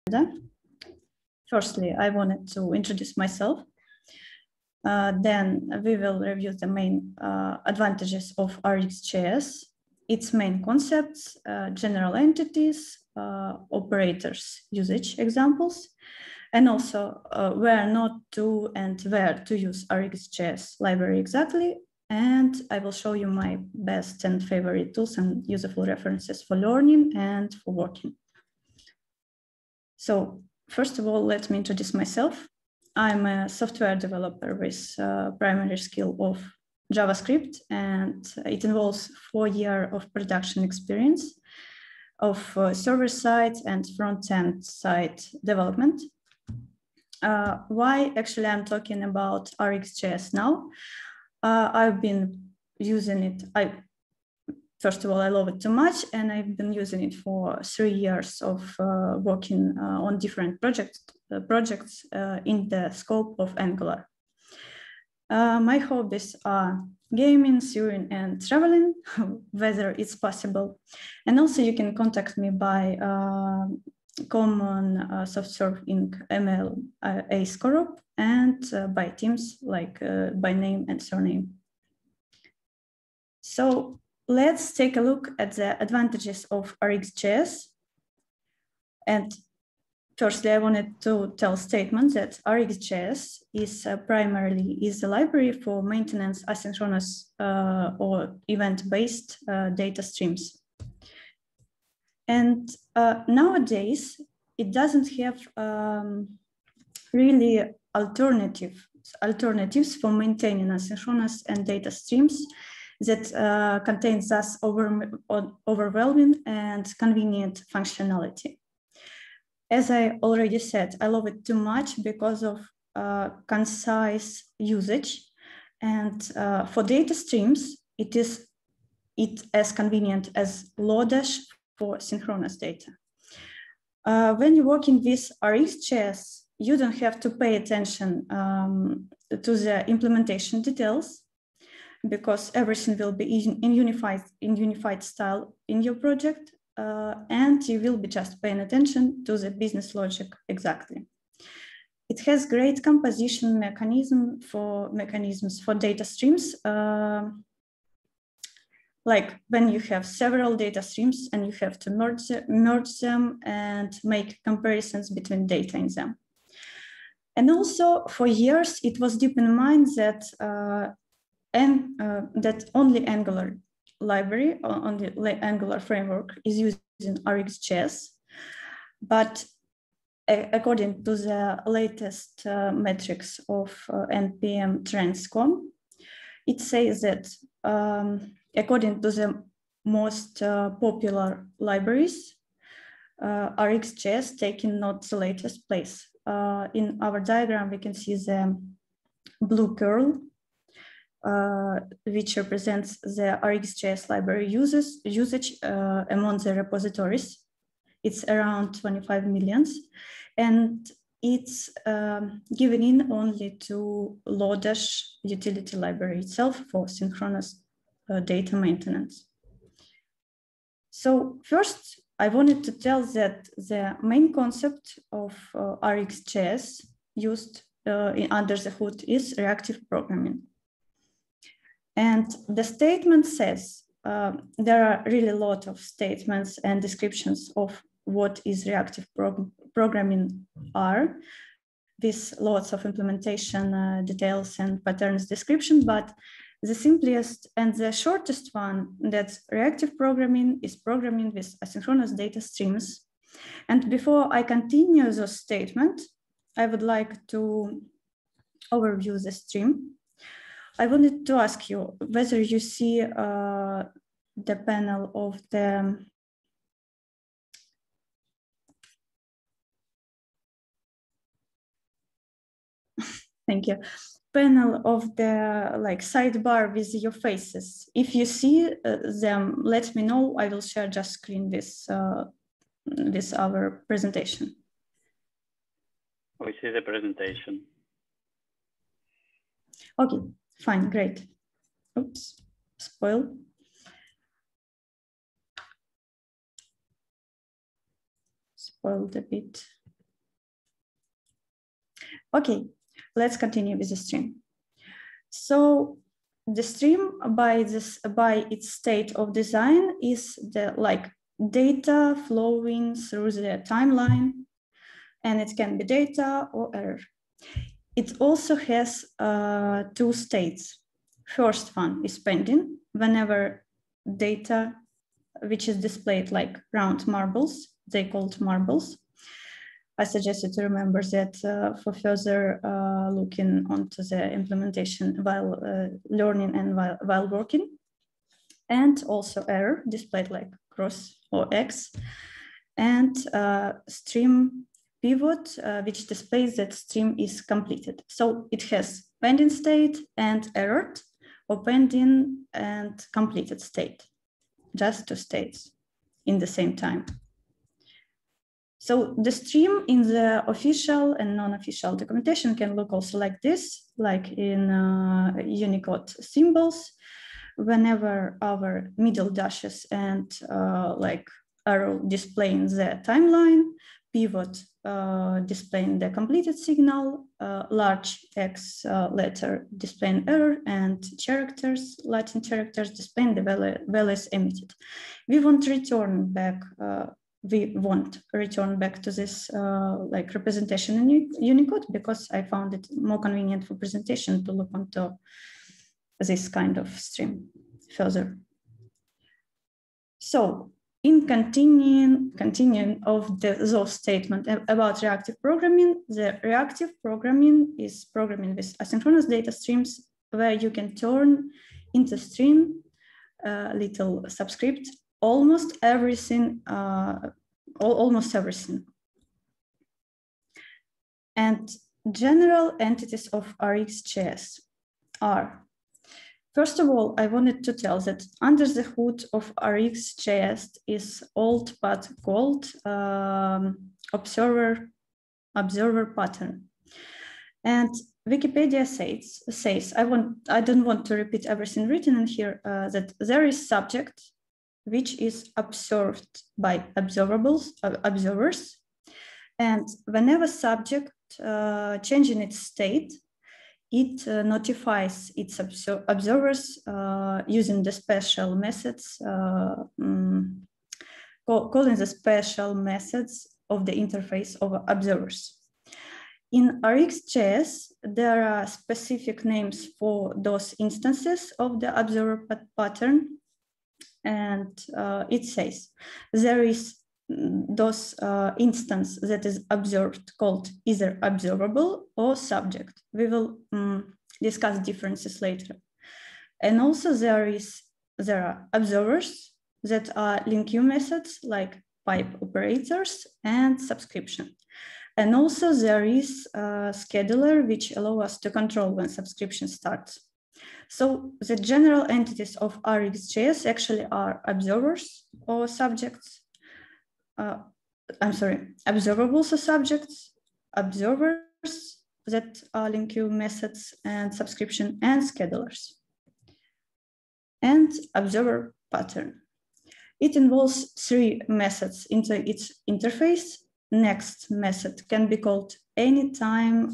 Firstly, I wanted to introduce myself. Then we will review the main advantages of RxJS, its main concepts, general entities, operators, usage examples, and also where not to and where to use RxJS library exactly. And I will show you my best and favorite tools and useful references for learning and for working. So first of all, let me introduce myself. I'm a software developer with primary skill of JavaScript, and it involves 4 years of production experience of server-side and front-end side development. Why actually I'm talking about RxJS now? I've been using it. First of all, I love it too much, and I've been using it for 3 years of working on different projects in the scope of Angular. My hobbies are gaming, sewing, and traveling, whether it's possible. And also you can contact me by common SoftServe Inc. email askorup and by Teams, like by name and surname. So let's take a look at the advantages of RxJS. And firstly, I wanted to tell statement that RxJS is primarily a library for maintenance asynchronous or event-based data streams. And nowadays, it doesn't have really alternatives for maintaining asynchronous and data streams that contains thus overwhelming and convenient functionality. As I already said, I love it too much because of concise usage. And for data streams, it is as convenient as Lodash for synchronous data. When you're working with RxJS, you don't have to pay attention to the implementation details, because everything will be in unified style in your project, and you will be just paying attention to the business logic exactly. It has great composition mechanisms for data streams, like when you have several data streams and you have to merge them and make comparisons between data in them. And also for years, it was deep in mind that that only Angular library, on the Angular framework is using RxJS. But according to the latest metrics of NPM Transcom, it says that according to the most popular libraries, RxJS taking not the latest place. In our diagram, we can see the blue curl, which represents the RxJS library usage among the repositories. It's around 25 millions, and it's given in only to Lodash utility library itself for synchronous data maintenance. So first, I wanted to tell that the main concept of RxJS used under the hood is reactive programming. And the statement says, there are really a lot of statements and descriptions of what is reactive programming are, with lots of implementation details and patterns description, but the simplest and the shortest one, that's reactive programming, is programming with asynchronous data streams. And before I continue this statement, I would like to overview the stream. I wanted to ask you whether you see the panel of the thank you, panel of the sidebar with your faces. If you see them, let me know. I will share just screen this our presentation. We see the presentation. Okay, fine, great. Oops, spoiled. Spoiled a bit. Okay, let's continue with the stream. So the stream by its state of design is the data flowing through the timeline, and it can be data or error. It also has two states. First one is pending, whenever data which is displayed like round marbles, they called marbles. I suggest you to remember that for further looking onto the implementation while learning and while working. And also error displayed like cross or X, and stream pivot, which displays that stream is completed. So it has pending state and errored, or pending and completed state, just two states in the same time. So the stream in the official and non-official documentation can look also like this, like in Unicode symbols. Whenever our middle dashes and arrow displaying the timeline, pivot displaying the completed signal, large X letter displaying error, and characters, Latin characters displaying the values emitted. We won't return back to this representation in Unicode, because I found it more convenient for presentation to look onto this kind of stream further. So in continuing of those statement about reactive programming, the reactive programming is programming with asynchronous data streams, where you can turn into stream little subscript almost everything. And general entities of RxJS are, first of all, I wanted to tell that under the hood of RxJS is old but gold observer pattern. And Wikipedia says I don't want to repeat everything written in here, that there is subject which is observed by observers. And whenever subject changing its state, it notifies its observers using the special methods, calling the special methods of the interface of observers. In RxJS, there are specific names for those instances of the observer pattern. And it says there is those instance that is observed called either observable or subject. We will discuss differences later. And also there are observers that are LINQ methods like pipe operators and subscription. And also there is a scheduler which allow us to control when subscription starts. So the general entities of RxJS actually are observers or subjects. Observables or subjects, observers that are LINQ methods and subscription, and schedulers. And observer pattern. It involves three methods into its interface. Next method can be called anytime,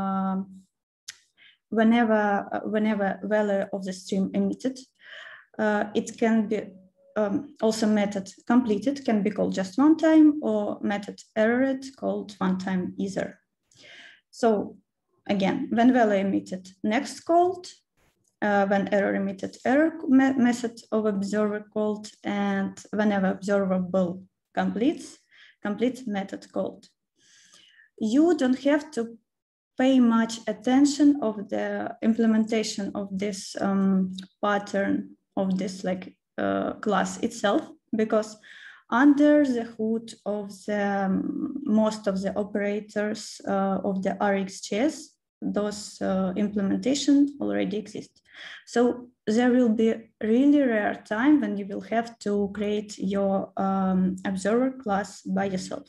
whenever value of the stream emitted. It can be also method completed can be called just one time, or method errored called one time either. So again, when value emitted, next called, when error emitted, error method of observer called, and whenever observable completes, complete method called. You don't have to pay much attention of the implementation of this pattern of this class itself, because under the hood of the most of the operators of the RxJS, those implementation already exist. So there will be really rare time when you will have to create your observer class by yourself.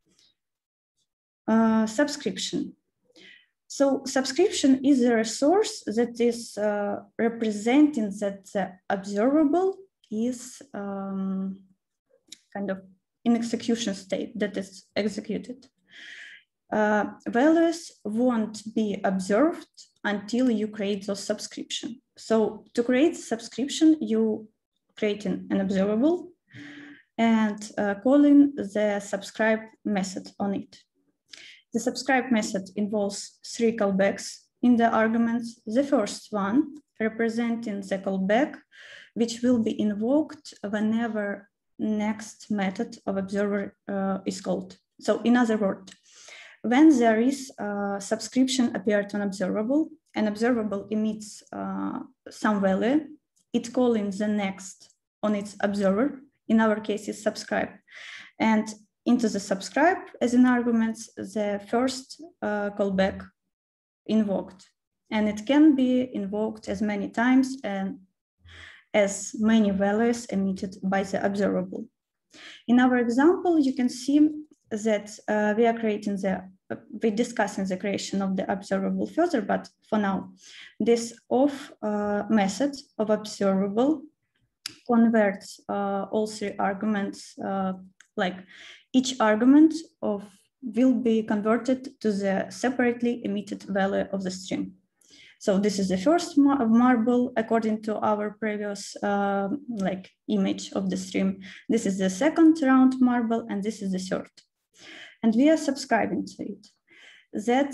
Subscription. So subscription is a resource that is representing that the observable is kind of in execution state, that is executed. values won't be observed until you create those subscription. So to create subscription, you create an observable and calling the subscribe method on it. The subscribe method involves 3 callbacks in the arguments. The first one representing the callback, which will be invoked whenever next method of observer is called. So in other words, when there is a subscription appeared on observable, an observable emits some value, it calling the next on its observer, in our case is subscribe, and into the subscribe as an argument, the first callback invoked. And it can be invoked as many times and as many values emitted by the observable. In our example, you can see that we're discussing the creation of the observable further, but for now, this off method of observable converts all 3 arguments, like each argument will be converted to the separately emitted value of the stream. So this is the first marble according to our previous image of the stream. This is the second round marble, and this is the third. And we are subscribing to it. That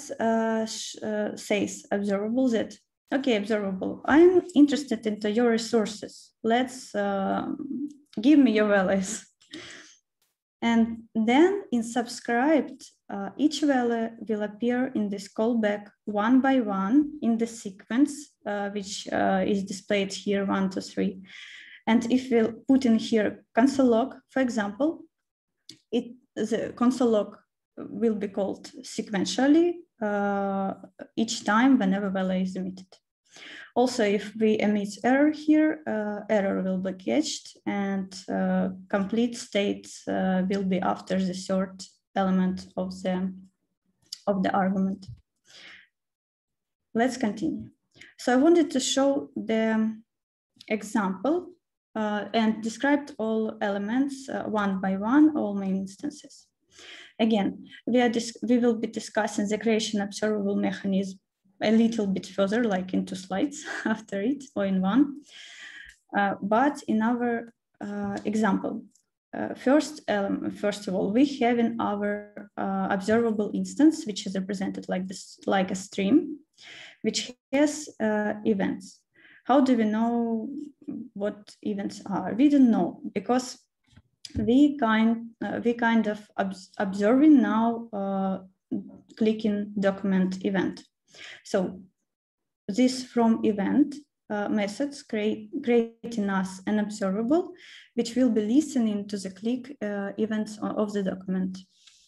says observable that, okay, observable, I'm interested into your resources. Let's give me your values. And then in subscribed, each value will appear in this callback one by one in the sequence, which is displayed here 1 to 3. And if we'll put in here console log, for example, the console log will be called sequentially each time whenever value is emitted. Also, if we emit error here, error will be catched, and complete state will be after the third element of the argument. Let's continue. So I wanted to show the example and described all elements one by one, all main instances. Again, we will be discussing the creation observable mechanism a little bit further, like in 2 slides after it, or in 1. But in our example, first of all, we have in our observable instance, which is represented like this, like a stream, which has events. How do we know what events are? We don't know, because we kind of observing now clicking document event. So this from event methods creating us an observable, which will be listening to the click events of the document.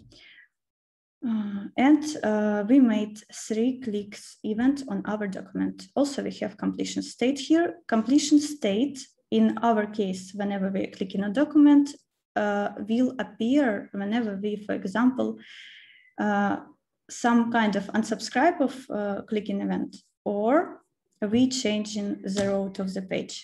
We made 3 clicks event on our document. Also, we have completion state here. Completion state, in our case, whenever we click in a document, will appear whenever we, for example, some kind of unsubscribe of clicking event, or we changing the route of the page.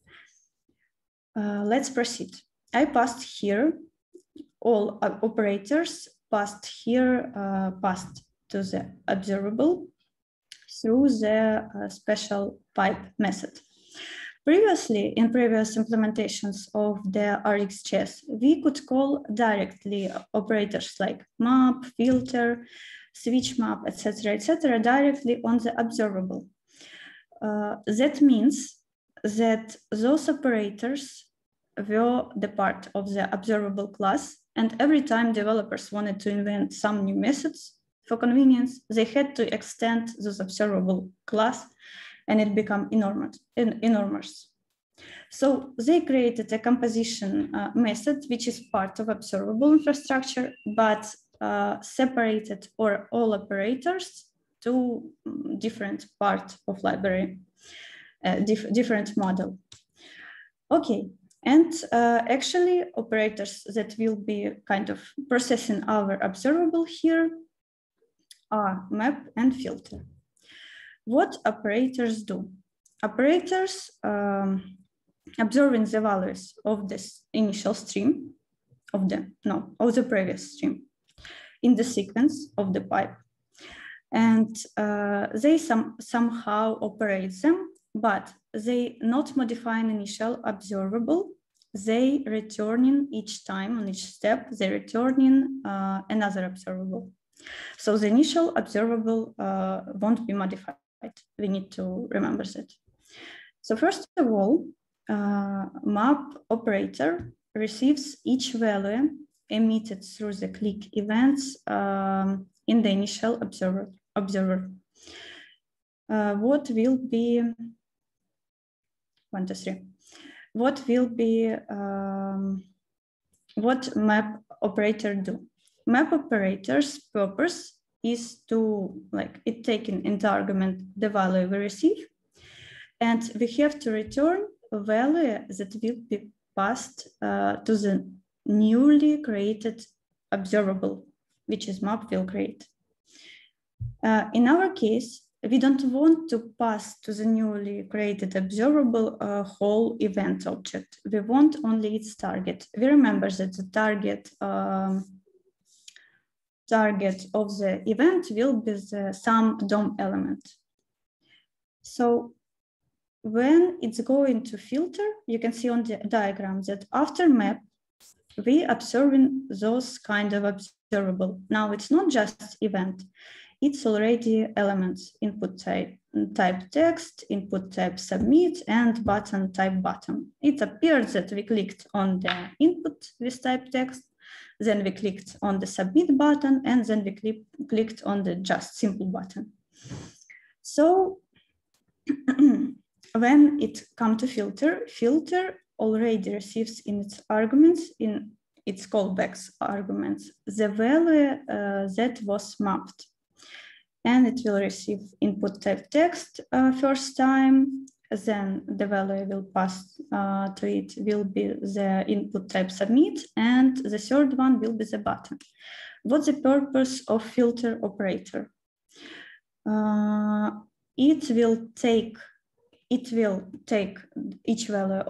Let's proceed. I passed here all operators passed here, passed to the observable through the special pipe method. Previously, in previous implementations of the RxJS, we could call directly operators like map, filter, switch map, etc., directly on the observable. That means that those operators were the part of the observable class, and every time developers wanted to invent some new methods for convenience, they had to extend this observable class, and it became enormous. So they created a composition method, which is part of observable infrastructure, but separated all operators to different part of library, different model. Okay, and actually operators that will be kind of processing our observable here are map and filter. What operators do? Operators observing the values of this initial stream, of the previous stream. in the sequence of the pipe. And they somehow operate them, but they not modify an initial observable. They returning each time on each step, they returning another observable. So the initial observable won't be modified. We need to remember that. So first of all, map operator receives each value emitted through the click events in the initial observer. What will be 1, 2, 3? What will be what map operator do? Map operator's purpose is to it taking into argument the value we receive, and we have to return a value that will be passed to the newly created observable, which is map will create. In our case, we don't want to pass to the newly created observable a whole event object. We want only its target. We remember that the target of the event will be the some DOM element. So when it's going to filter, you can see on the diagram that after map, we observing those kind of observable. Now it's not just event, it's already elements, input type text, input type submit, and button type button. It appears that we clicked on the input with type text, then we clicked on the submit button, and then we clicked on the just simple button. So when it comes to filter already receives in its arguments, in its callbacks arguments, the value that was mapped. And it will receive input type text first time, then the value will pass to it will be the input type submit, and the third one will be the button. What's the purpose of filter operator? It will take each value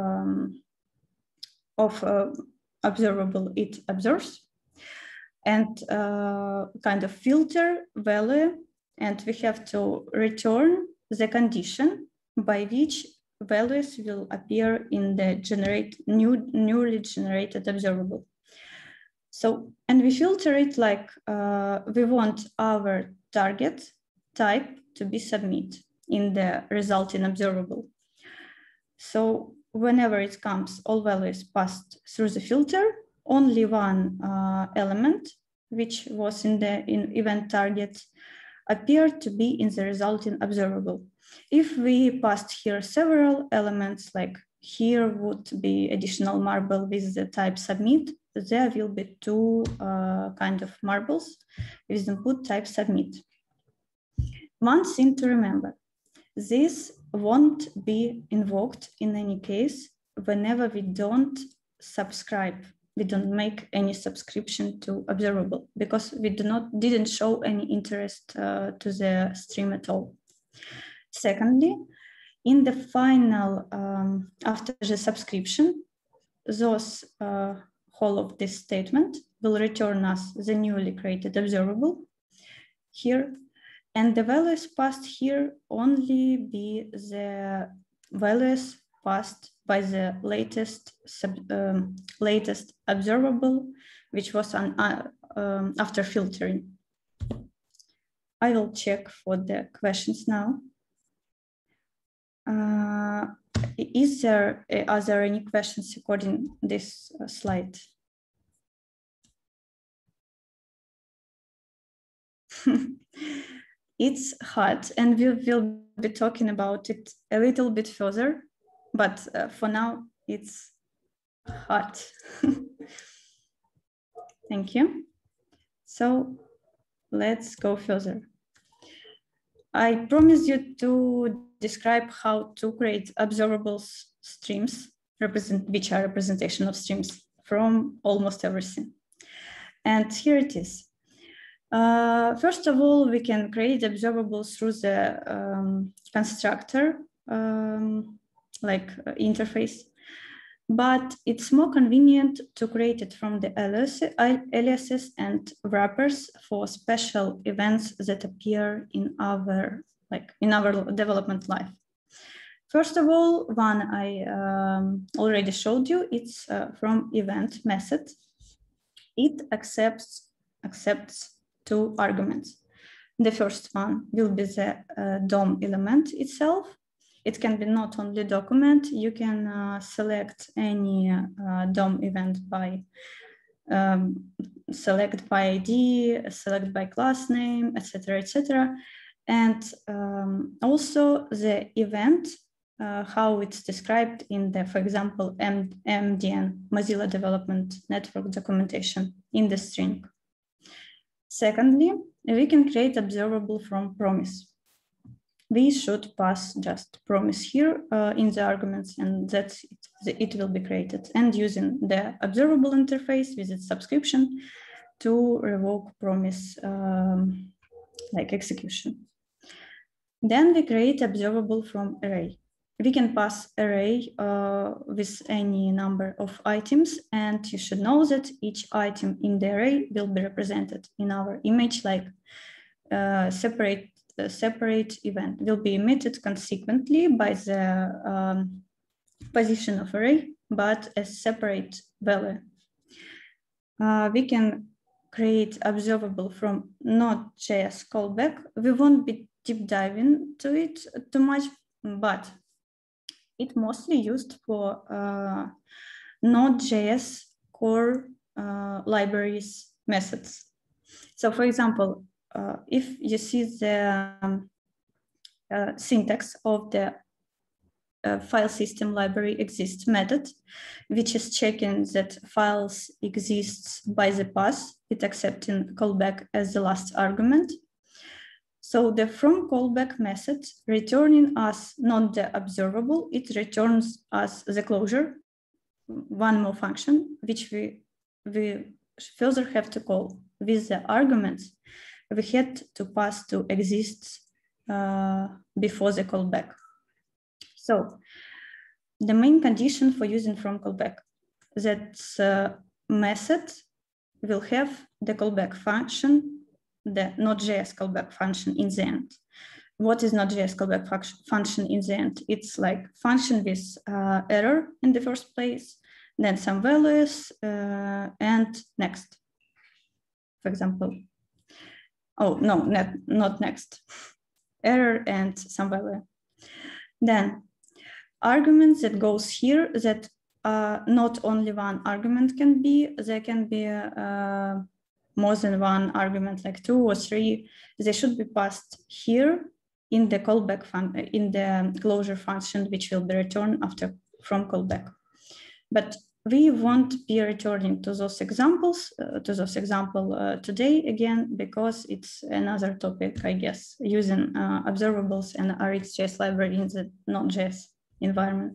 of observable it observes, and kind of filter value, and we have to return the condition by which values will appear in the newly generated observable. So, and we filter it like we want our target type to be submit in the resulting observable. So whenever it comes, all values passed through the filter, only one element, which was in the event target, appeared to be in the resulting observable. If we passed here several elements, like here would be additional marble with the type submit, there will be two kind of marbles with input type submit. One thing to remember, this won't be invoked in any case whenever we don't subscribe. We don't make any subscription to observable because we didn't show any interest to the stream at all. Secondly, in the final, after the subscription, those whole of this statement will return us the newly created observable here, and the values passed here only be the values passed by the latest observable, which was on, after filtering. I will check for the questions now. Are there any questions according this slide? It's hard, and we will be talking about it a little bit further, but for now it's hard. Thank you. So let's go further. I promised you to describe how to create observable streams, which are representation of streams from almost everything. And here it is. First of all, we can create observables through the constructor interface. but it's more convenient to create it from the aliases and wrappers for special events that appear in our development life. First of all, one I already showed you, it's from event method. It accepts two arguments. The first one will be the DOM element itself. It can be not only document, you can select any DOM event by select by ID, select by class name, etc., etc. And also the event, how it's described in the, for example, MDN, Mozilla Development Network documentation in the string. Secondly, we can create observable from promise. We should pass just promise here in the arguments, and that's it will be created. And using the observable interface with its subscription to revoke promise like execution. Then we create observable from array. We can pass array with any number of items, and you should know that each item in the array will be represented in our image like separate event, will be emitted consequently by the position of array, but as separate value. We can create observable from Node.js callback. We won't be deep diving to it too much, but it's mostly used for Node.js core libraries methods. So for example, if you see the syntax of the file system library exists method, which is checking that files exists by the path, it accepting callback as the last argument. So the from callback method returning us not the observable, it returns us the closure, one more function, which we further have to call with the arguments we had to pass to exists before the callback. So the main condition for using from callback, that method will have the callback function, the Node.js callback function in the end. What is Node.js callback function in the end? It's like function with error in the first place, then some values, and next, for example. Oh, no, not next. Error and some value. Then arguments that goes here that not only one argument can be, there can be more than one argument, like 2 or 3. They should be passed here in the callback in the closure function, which will be returned after from callback. But we won't be returning to those examples, today again, because it's another topic, I guess, using observables and RxJS library in the Node.js environment.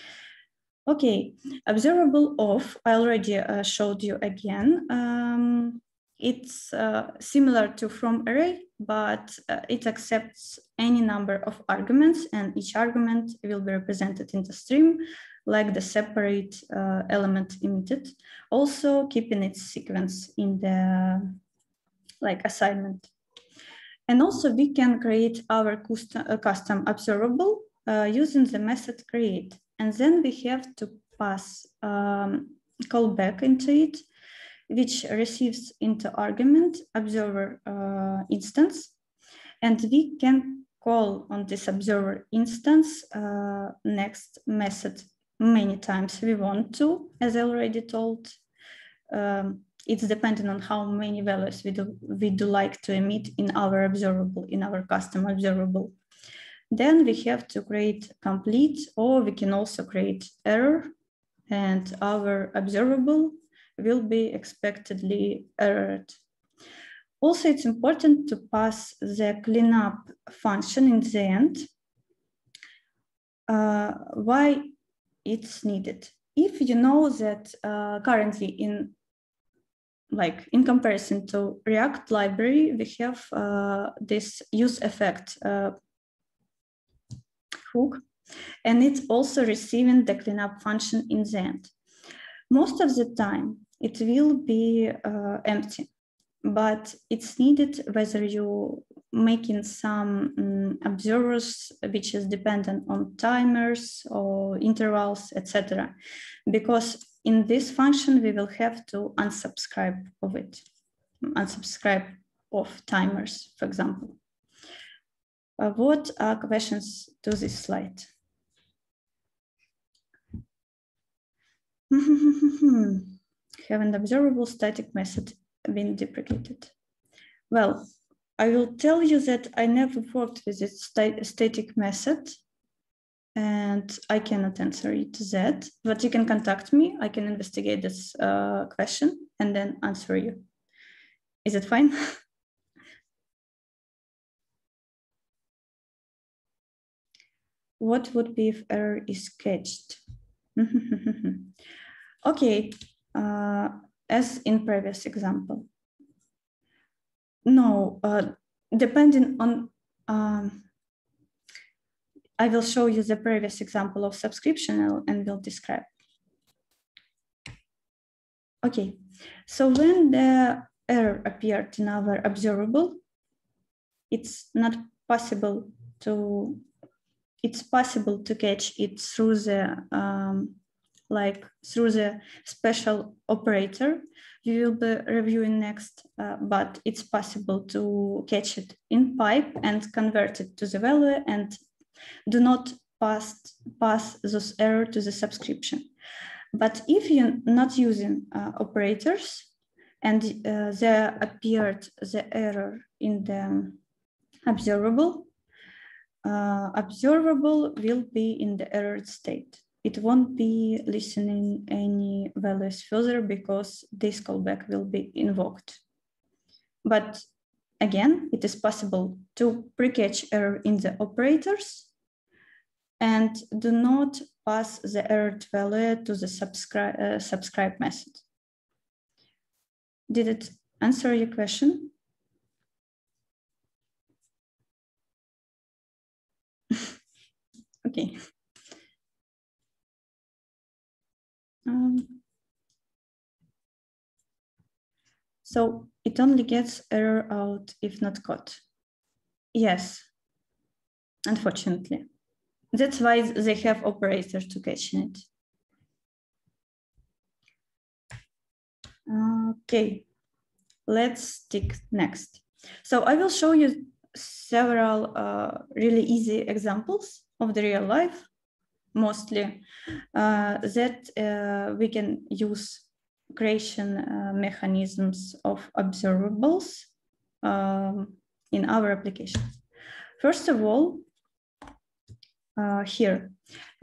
Okay, observable of, I already showed you again. It's similar to from array, but it accepts any number of arguments, and each argument will be represented in the stream like the separate element emitted, also keeping its sequence in the assignment. And also we can create our custom observable using the method create, and then we have to pass callback into it, which receives into argument observer instance, and we can call on this observer instance next method many times we want to, as I already told. It's dependent on how many values we do like to emit in our observable, in our custom observable. Then we have to create complete, or we can also create error, and our observable will be expectedly errored. Also, it's important to pass the cleanup function in the end. Why it's needed? If you know that currently in comparison to React library, we have this use effect hook And it's also receiving the cleanup function in the end. Most of the time, it will be empty, but it's needed whether you making some observers which is dependent on timers or intervals, etc. Because in this function, we will have to unsubscribe of it, unsubscribe of timers, for example. What are questions to this slide? Have an observable static method been deprecated? Well, I will tell you that I never worked with this static method and I cannot answer you to that, but you can contact me. I can investigate this question and then answer you. Is it fine? What would be if error is catched? Okay, as in previous example. No, depending on, I will show you the previous example of subscription and will describe. Okay, so when the error appeared in our observable, it's possible to catch it through the through the special operator you will be reviewing next, but it's possible to catch it in pipe and convert it to the value and do not pass those error to the subscription. But if you're not using operators and there appeared the error in the observable, observable will be in the errored state. It won't be listening any values further because this callback will be invoked. But again, it is possible to pre-catch error in the operators and do not pass the errored value to the subscribe method. Did it answer your question? Okay. So it only gets error out if not caught. Yes, unfortunately. That's why they have operators to catch it. Okay, let's take next. So I will show you several really easy examples of the real life, mostly, that we can use creation mechanisms of observables in our application. First of all, here,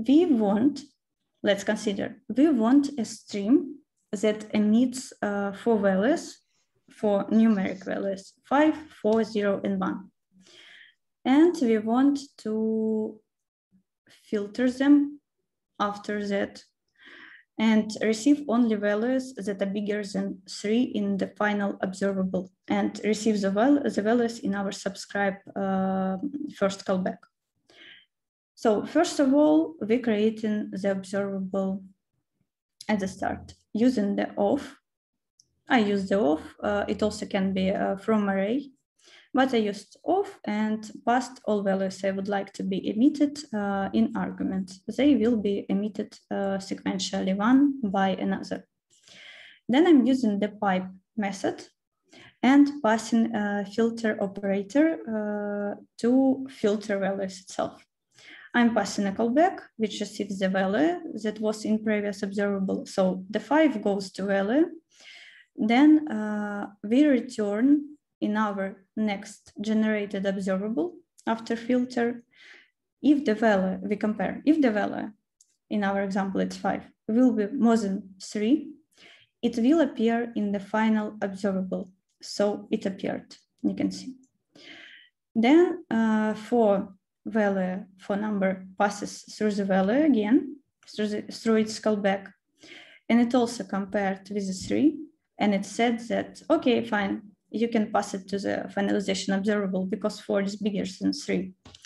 let's consider, we want a stream that emits 4 values, 4 numeric values, 5, 4, 0, and 1. And we want to filter them after that and receive only values that are bigger than 3 in the final observable and receive the values in our subscribe first callback. So first of all, we're creating the observable at the start using the auth. I use the auth. It also can be from array, but I used auth and passed all values I would like to be emitted in arguments. They will be emitted sequentially one by another. Then I'm using the pipe method and passing a filter operator to filter values itself. I'm passing a callback, which receives the value that was in previous observable. So the 5 goes to value. Then we return in our next generated observable after filter. If the value, we compare, if the value, in our example, it's 5, will be more than 3, it will appear in the final observable. So it appeared, you can see. Then for value, for number passes through the value again, through its callback. And it also compared with the 3. And it said that, okay, fine, you can pass it to the finalization observable because 4 is bigger than 3.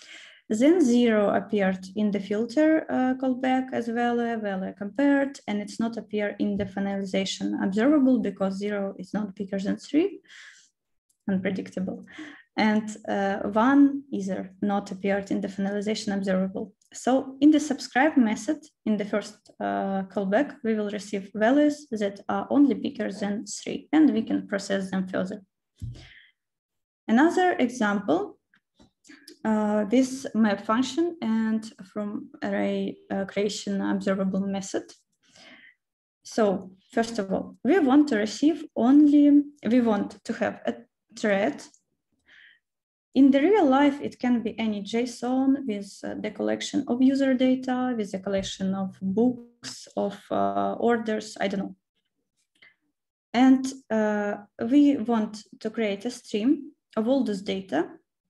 Then 0 appeared in the filter callback as value compared, and it's not appear in the finalization observable because 0 is not bigger than 3, unpredictable. And 1 either not appeared in the finalization observable. So in the subscribe method, in the first callback, we will receive values that are only bigger than 3, and we can process them further. Another example, this map function and from array creation observable method. So first of all, we want to have a thread. In the real life, it can be any JSON with the collection of user data, with a collection of books, of orders, I don't know. And we want to create a stream of all this data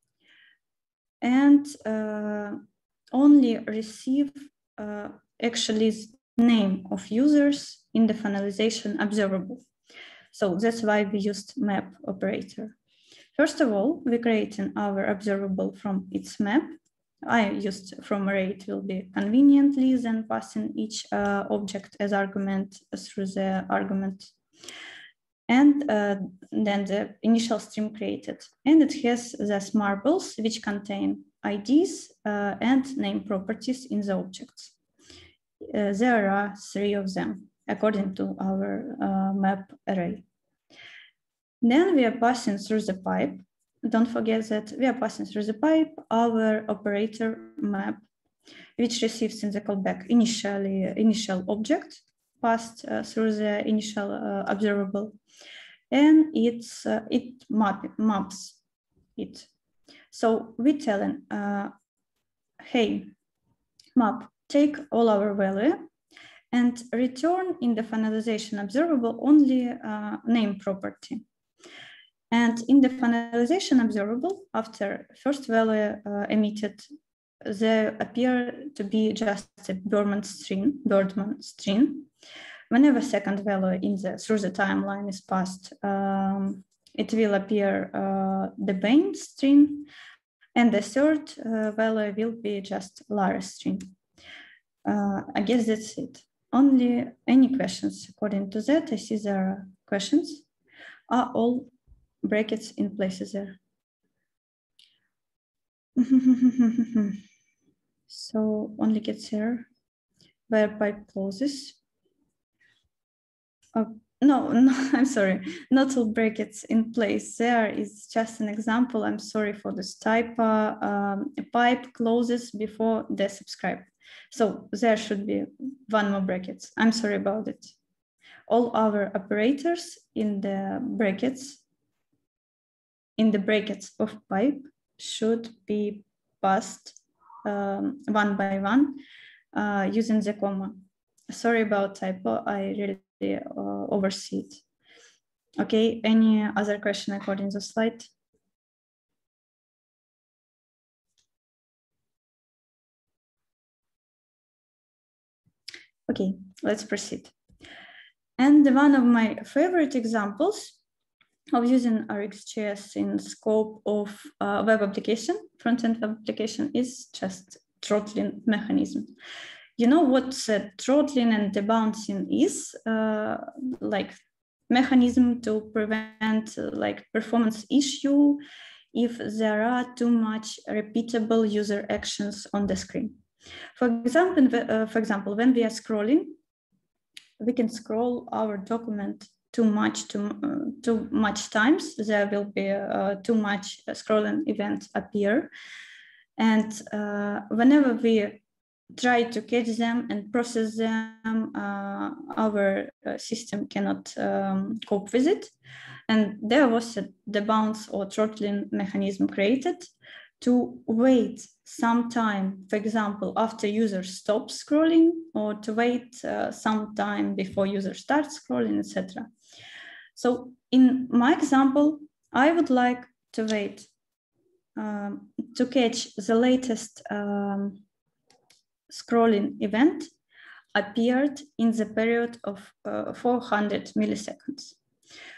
and only receive actually the name of users in the finalization observable. So that's why we used map operator. First of all, we create our observable from its map. I used from array, it will be conveniently, then passing each object as argument through the argument. And then the initial stream created. And it has the marbles, which contain IDs and name properties in the objects. There are 3 of them, according to our map array. Then we are passing through the pipe. Don't forget that we are passing through the pipe our operator map, which receives in the callback initial object passed through the initial observable, and it maps it. So we telling, hey, map, take all our value and return in the finalization observable only name property. And in the finalization observable, after first value emitted, there appear to be just a Birdman string. Whenever second value through the timeline is passed, it will appear the main string, and the third value will be just Lara string. I guess that's it. Only any questions according to that? I see there are questions. Are all brackets in places there? So only gets here where pipe closes. Oh, no, I'm sorry. Not all brackets in place. There is just an example. I'm sorry for this typo. A pipe closes before the subscribe. So there should be 1 more bracket. I'm sorry about it. All our operators in the brackets of pipe should be passed one by one using the comma. Sorry about typo, I really oversee it. Okay, any other question according to the slide? Okay, let's proceed. And one of my favorite examples of using RxJS in scope of web application, front-end web application, is just throttling mechanism. You know what throttling and debouncing is? Like mechanism to prevent like performance issue if there are too much repeatable user actions on the screen. For example, when we are scrolling, we can scroll our document too much times. There will be too much scrolling events appear. And whenever we try to catch them and process them, our system cannot cope with it. And there was a debounce or throttling mechanism created to wait some time, for example, after user stops scrolling, or to wait some time before user starts scrolling, etc. So in my example, I would like to wait to catch the latest scrolling event appeared in the period of 400 milliseconds.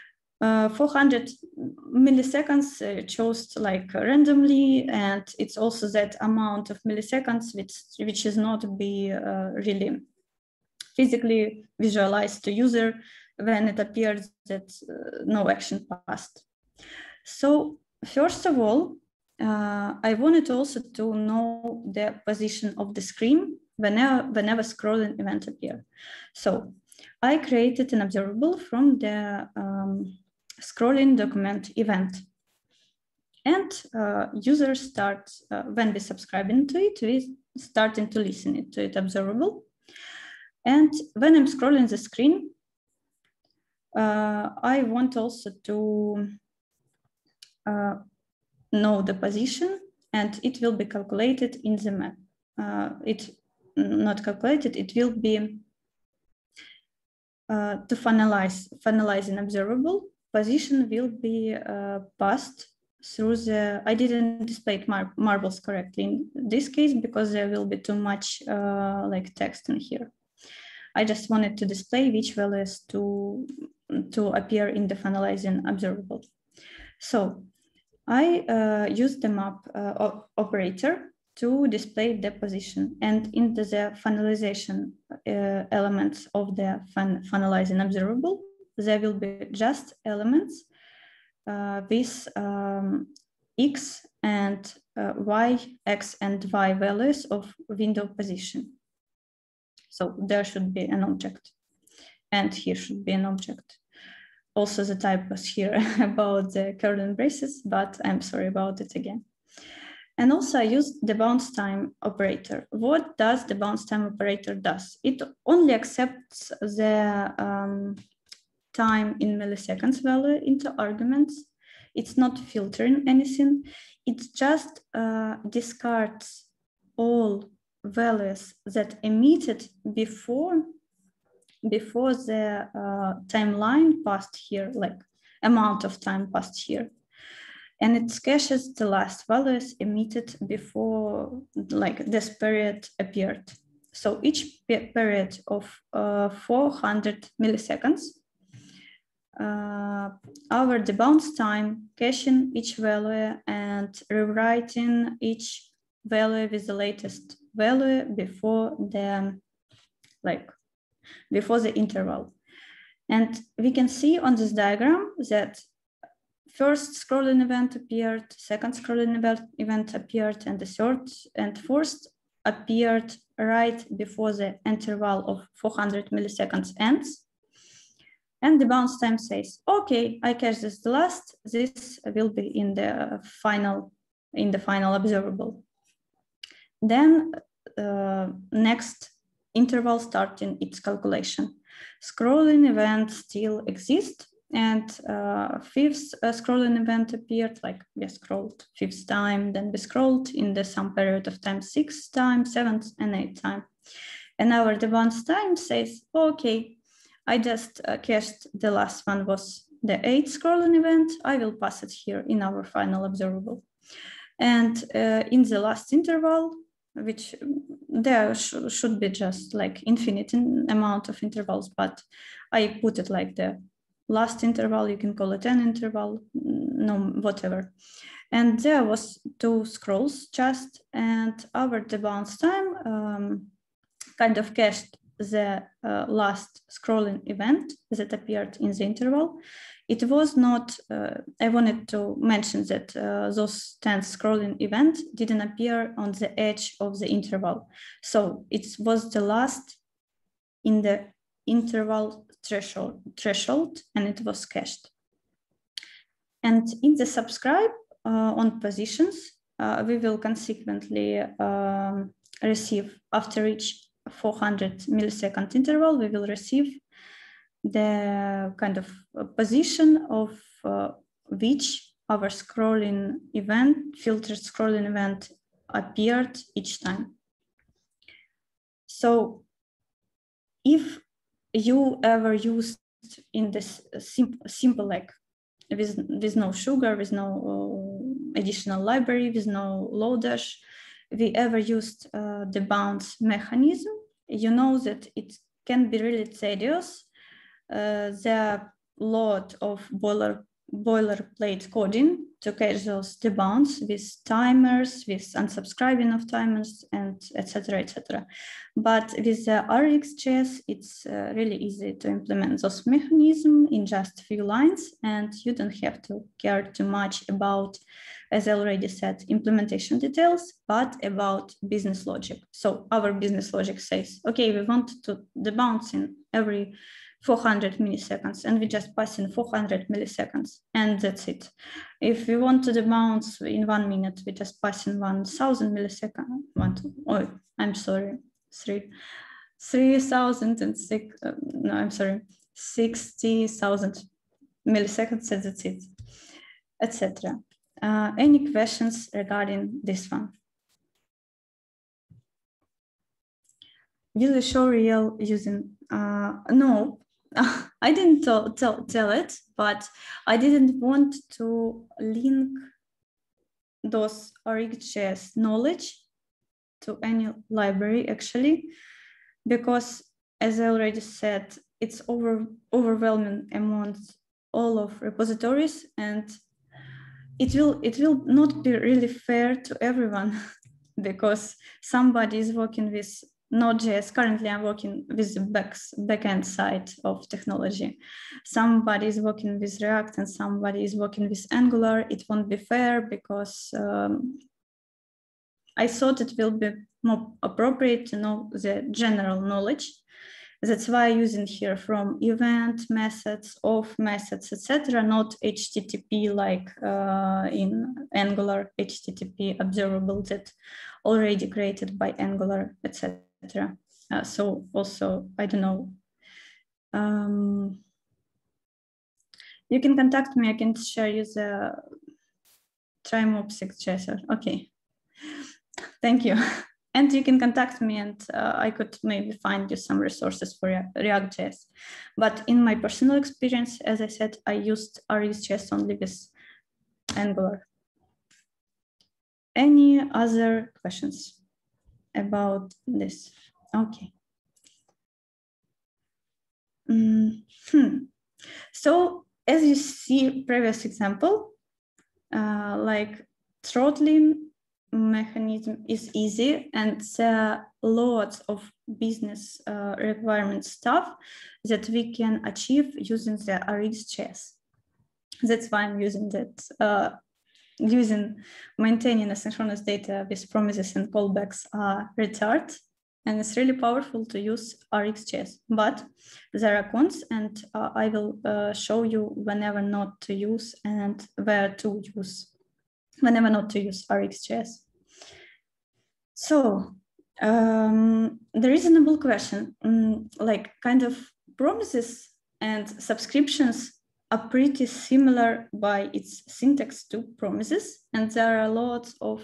400 milliseconds chose like randomly, and it's also that amount of milliseconds which is not be really physically visualized to user when it appears that no action passed. So first of all, I wanted also to know the position of the screen whenever scrolling event appear. So I created an observable from the scrolling document event. And users start, when we subscribing to it, we starting to listen to it observable. And when I'm scrolling the screen, I want also to know the position, and it will be calculated in the map. It not calculated, it will be to finalize an observable position will be passed through the, I didn't display marbles correctly in this case because there will be too much like text in here. I just wanted to display which values to appear in the finalizing observable. So I used the map operator to display the position, and into the finalization elements of the finalizing observable, there will be just elements with X and Y, X and Y values of window position. So there should be an object, and here should be an object. Also the type was here about the curling braces, but I'm sorry about it again. And also I used the bounce time operator. What does the bounce time operator does? It only accepts the time in milliseconds value into arguments. It's not filtering anything. It just discards all values that emitted before the timeline passed here, like amount of time passed here. And it caches the last values emitted before like this period appeared. So each period of 400 milliseconds, our debounce time, caching each value and rewriting each value with the latest value before the interval. And we can see on this diagram that first scrolling event appeared, second scrolling event appeared, and the third and fourth appeared right before the interval of 400 milliseconds ends. And the bounce time says, okay, I cache this the last, this will be in the final observable. Then next interval starting its calculation. Scrolling event still exists, and fifth scrolling event appeared, like we scrolled fifth time, then we scrolled in the some period of time, sixth time, seventh and eighth time. And our debounce time says, okay, I just cached the last one was the eighth scrolling event. I will pass it here in our final observable. And in the last interval, which there should be just like infinite amount of intervals, but I put it like the last interval, you can call it an interval, no, whatever. And there was 2 scrolls just, and our debounce time kind of cached the last scrolling event that appeared in the interval. It was not, I wanted to mention that those 10 scrolling events didn't appear on the edge of the interval. So it was the last in the interval threshold, and it was cached. And in the subscribe on positions, we will consequently receive after each 400 millisecond interval, we will receive the kind of position of which our scrolling event, filtered scrolling event appeared each time. So if you ever used in this simple like with no sugar, with no additional library, with no Lodash, we ever used the bounce mechanism, you know that it can be really tedious. The lot of boilerplate coding to catch those debounce with timers, with unsubscribing of timers, and etc., etc. But with the RxJS, it's really easy to implement those mechanisms in just a few lines, and you don't have to care too much about, as I already said, implementation details, but about business logic. So our business logic says, okay, we want to debounce in every 400 milliseconds, and we just pass in 400 milliseconds, and that's it. If we want to debounce in 1 minute, we just pass in 1000 milliseconds. Oh, I'm sorry, 3006. No, I'm sorry, 60,000 milliseconds, and that's it, etc. Any questions regarding this one? Will you show real using? No. I didn't tell it, but I didn't want to link those RxJS knowledge to any library actually, because as I already said, it's overwhelming amongst all of repositories, and it will not be really fair to everyone because somebody is working with Node.js. Currently, I'm working with the backend side of technology. Somebody is working with React and somebody is working with Angular. It won't be fair because I thought it will be more appropriate to know the general knowledge. That's why I'm using here from event methods, of methods, etc., not HTTP like in Angular, HTTP observable that already created by Angular, etc. So also, I don't know. You can contact me. I can share you the Trimop6JS. Okay. Thank you. And you can contact me, and I could maybe find you some resources for React.js. But in my personal experience, as I said, I used RxJS only with Angular. Any other questions about this? Okay. So as you see previous example, like throttling mechanism is easy, and there are lots of business requirement stuff that we can achieve using the RxJS. That's why I'm using that. Using maintaining asynchronous data with promises and callbacks are retard, and it's really powerful to use RxJS. But there are cons, and I will show you whenever not to use and where to use, whenever not to use RxJS. So the reasonable question, like kind of promises and subscriptions are pretty similar by its syntax to promises, and there are lots of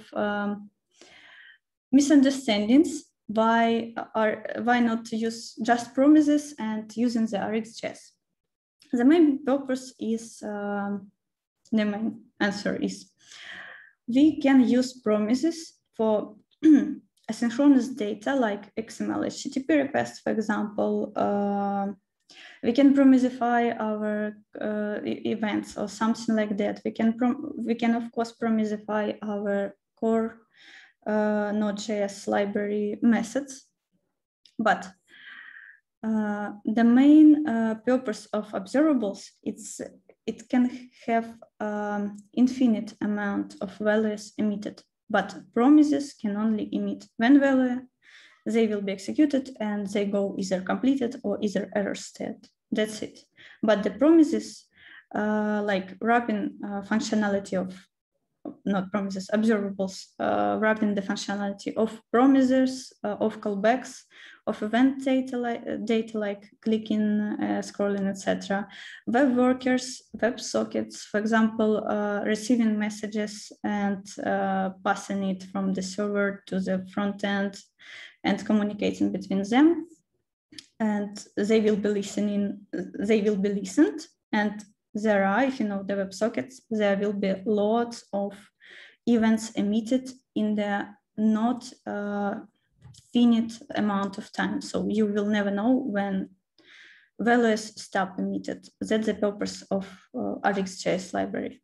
misunderstandings why not to use just promises and using the RxJS. The main purpose is, the main answer is, we can use promises for asynchronous data like XML HTTP requests, for example. We can promisify our events or something like that. We can of course promisify our core Node.js library methods, but the main purpose of observables, it can have infinite amount of values emitted, but promises can only emit one value. They will be executed and they go either completed or either error state. That's it. But the promises, like wrapping functionality of, not promises, observables, wrapping the functionality of promises, of callbacks, of event data like clicking, scrolling, etc. Web workers, web sockets, for example, receiving messages and passing it from the server to the front end and communicating between them. And they will be listened, and there are, if you know the WebSockets, there will be lots of events emitted in the not finite amount of time. So you will never know when values stop emitted. That's the purpose of RxJS library.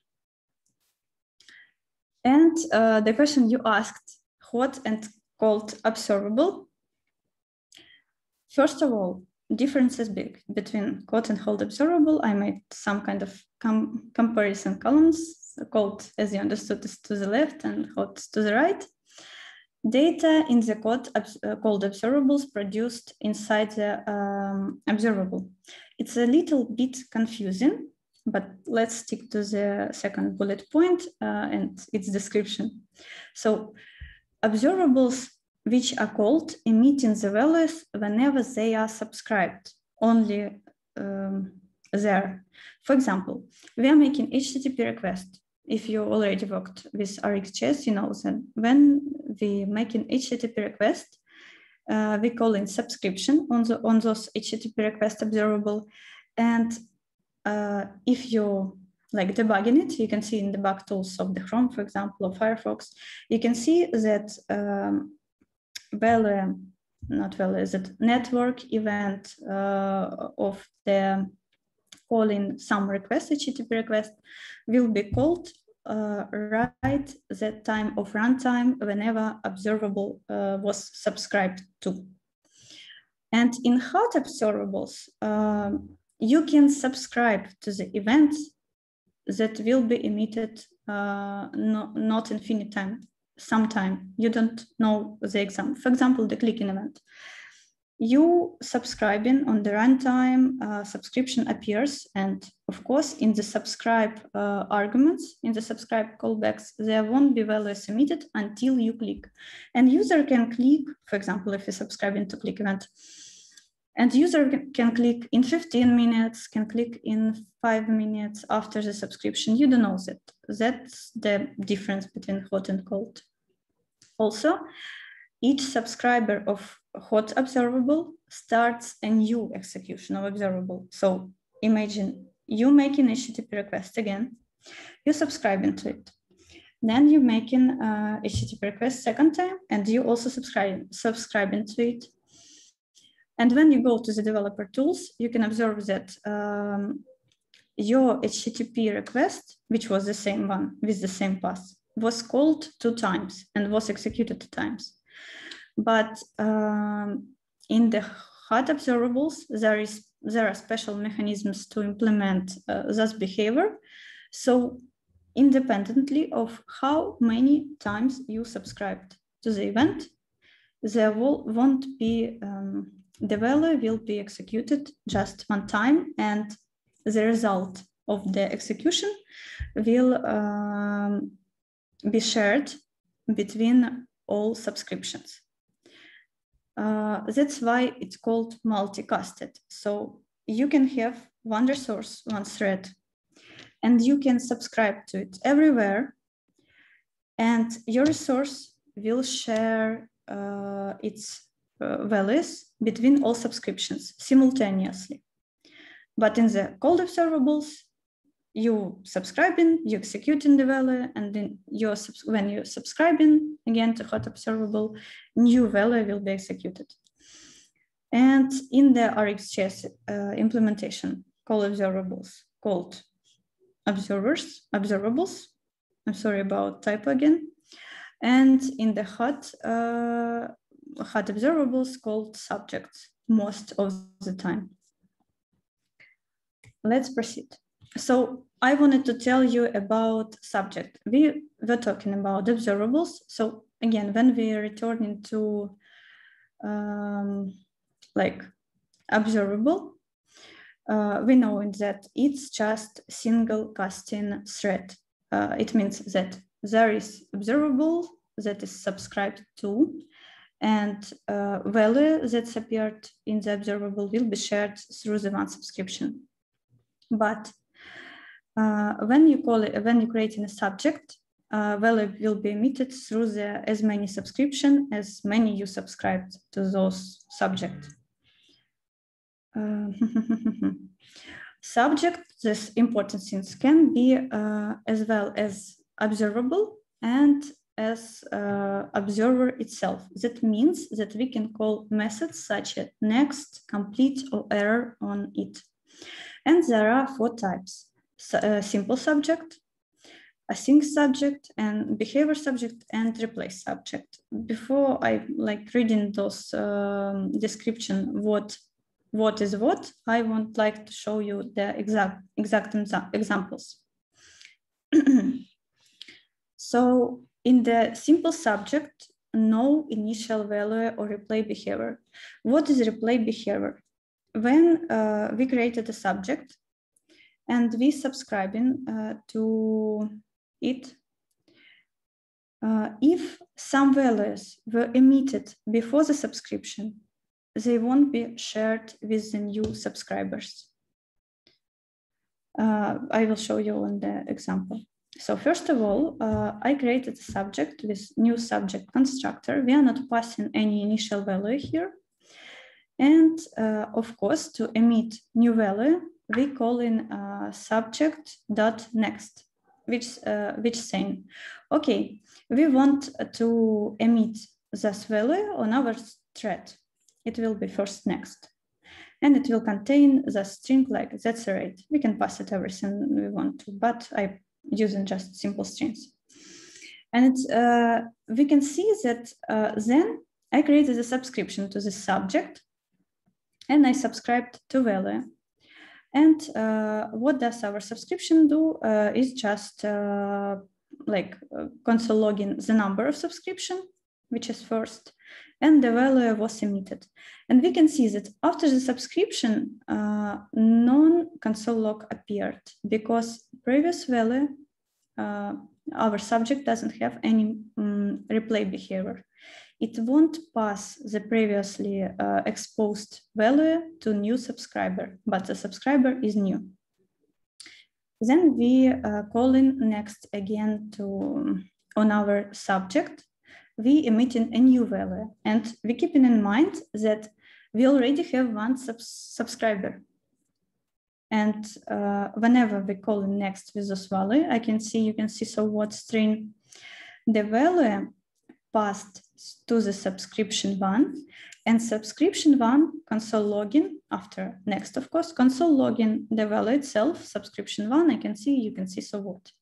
And the question you asked, hot and cold observable. First of all, difference is big between hot and cold observable. I made some kind of comparison columns. Cold, as you understood, is to the left and hot to the right. Data in the cold observables produced inside the observable. It's a little bit confusing, but let's stick to the second bullet point and its description. So observables which are called emitting the values whenever they are subscribed, only there. For example, we are making HTTP request. If you already worked with RxJS, you know that when we make an HTTP request, we call in subscription on those HTTP request observable. And if you like debugging it, you can see in debug tools of the Chrome, for example, or Firefox, you can see that that network event of the calling some request, HTTP request, will be called right the time of runtime whenever observable was subscribed to. And in hot observables, you can subscribe to the events that will be emitted not infinite time, sometime. You don't know the example. For example, the clicking event. You subscribing on the runtime, subscription appears, and of course, in the subscribe arguments, in the subscribe callbacks, there won't be values emitted until you click. And user can click, for example, if you're subscribing to click event, and user can click in 15 minutes, can click in 5 minutes after the subscription. You don't know that. That's the difference between hot and cold. Also, each subscriber of hot observable starts a new execution of observable. So imagine you making HTTP request again, you subscribing to it. Then you making HTTP request second time, and you also subscribing to it. And when you go to the developer tools, you can observe that your HTTP request, which was the same one with the same path, was called 2 times and was executed 2 times. But in the hot observables, there are special mechanisms to implement this behavior. So independently of how many times you subscribed to the event, there won't be, the value will be executed just 1 time, and the result of the execution will be shared between all subscriptions. That's why it's called multicasted. So you can have one resource, one thread, and you can subscribe to it everywhere. And your resource will share its values between all subscriptions simultaneously. But in the cold observables, you subscribing, you executing the value, and then when you're subscribing again to hot observable, new value will be executed. And in the RxJS implementation, cold observables, I'm sorry about typo again. And in the hot observables, called subjects most of the time. Let's proceed. So I wanted to tell you about subject. We were talking about observables. So again, when we are returning to like observable, we know that it's just single casting thread. It means that there is observable that is subscribed to, and value that's appeared in the observable will be shared through the one subscription. But when you creating a subject, value will be emitted through as many subscription as many you subscribed to those subject. Subject, this important things can be as well as observable and as observer itself. That means that we can call methods such as next, complete, or error on it. And there are 4 types: simple subject, async subject, and behavior subject, and replace subject. Before I reading those description what is what, I would like to show you the exact examples. So in the simple subject, no initial value or replay behavior. What is replay behavior? When we created a subject and we subscribing to it, if some values were emitted before the subscription, they won't be shared with the new subscribers. I will show you on the example. So first of all, I created a subject with new subject constructor. We are not passing any initial value here. And of course, to emit new value, we call in subject.next, which saying, okay, we want to emit this value on our thread. It will be first next. And it will contain the string like that's a rate. We can pass it everything we want to, but I'm using just simple strings. And we can see that then I created a subscription to the subject and I subscribed to value. And what does our subscription do is just console login the number of subscription, which is first, and the value was emitted. And we can see that after the subscription, non-console log appeared because previous value, our subject doesn't have any replay behavior. It won't pass the previously exposed value to new subscriber, but the subscriber is new. Then we call in next again on our subject. We emitting a new value, and we keeping in mind that we already have one subscriber. And whenever we call in next with this value, you can see so what string the value passed to the subscription 1, and subscription 1 console login after next, of course, console login the value itself, subscription 1, you can see so what.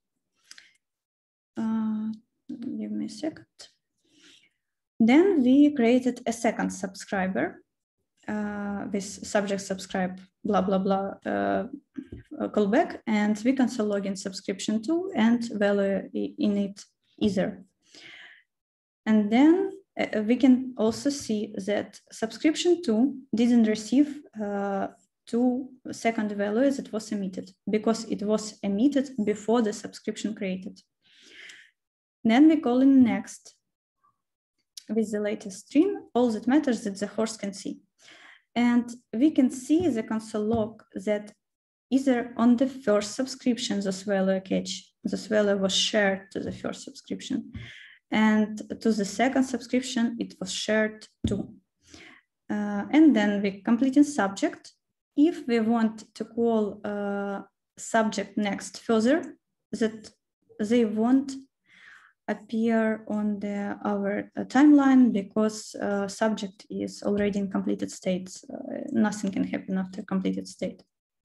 Give me a second. Then we created a second subscriber with subject subscribe, blah, blah, blah, callback, and we console login subscription 2 and value in it either. And then we can also see that subscription 2 didn't receive 2 second values that was emitted because it was emitted before the subscription created. Then we call in next with the latest string, all that matters that the host can see. And we can see the console log that either on the first subscription, this value catch, this value was shared to the first subscription. And to the second subscription, it was shared too. And then we complete in subject. If we want to call subject next further, that they won't appear on our timeline because subject is already in completed state. Nothing can happen after completed state.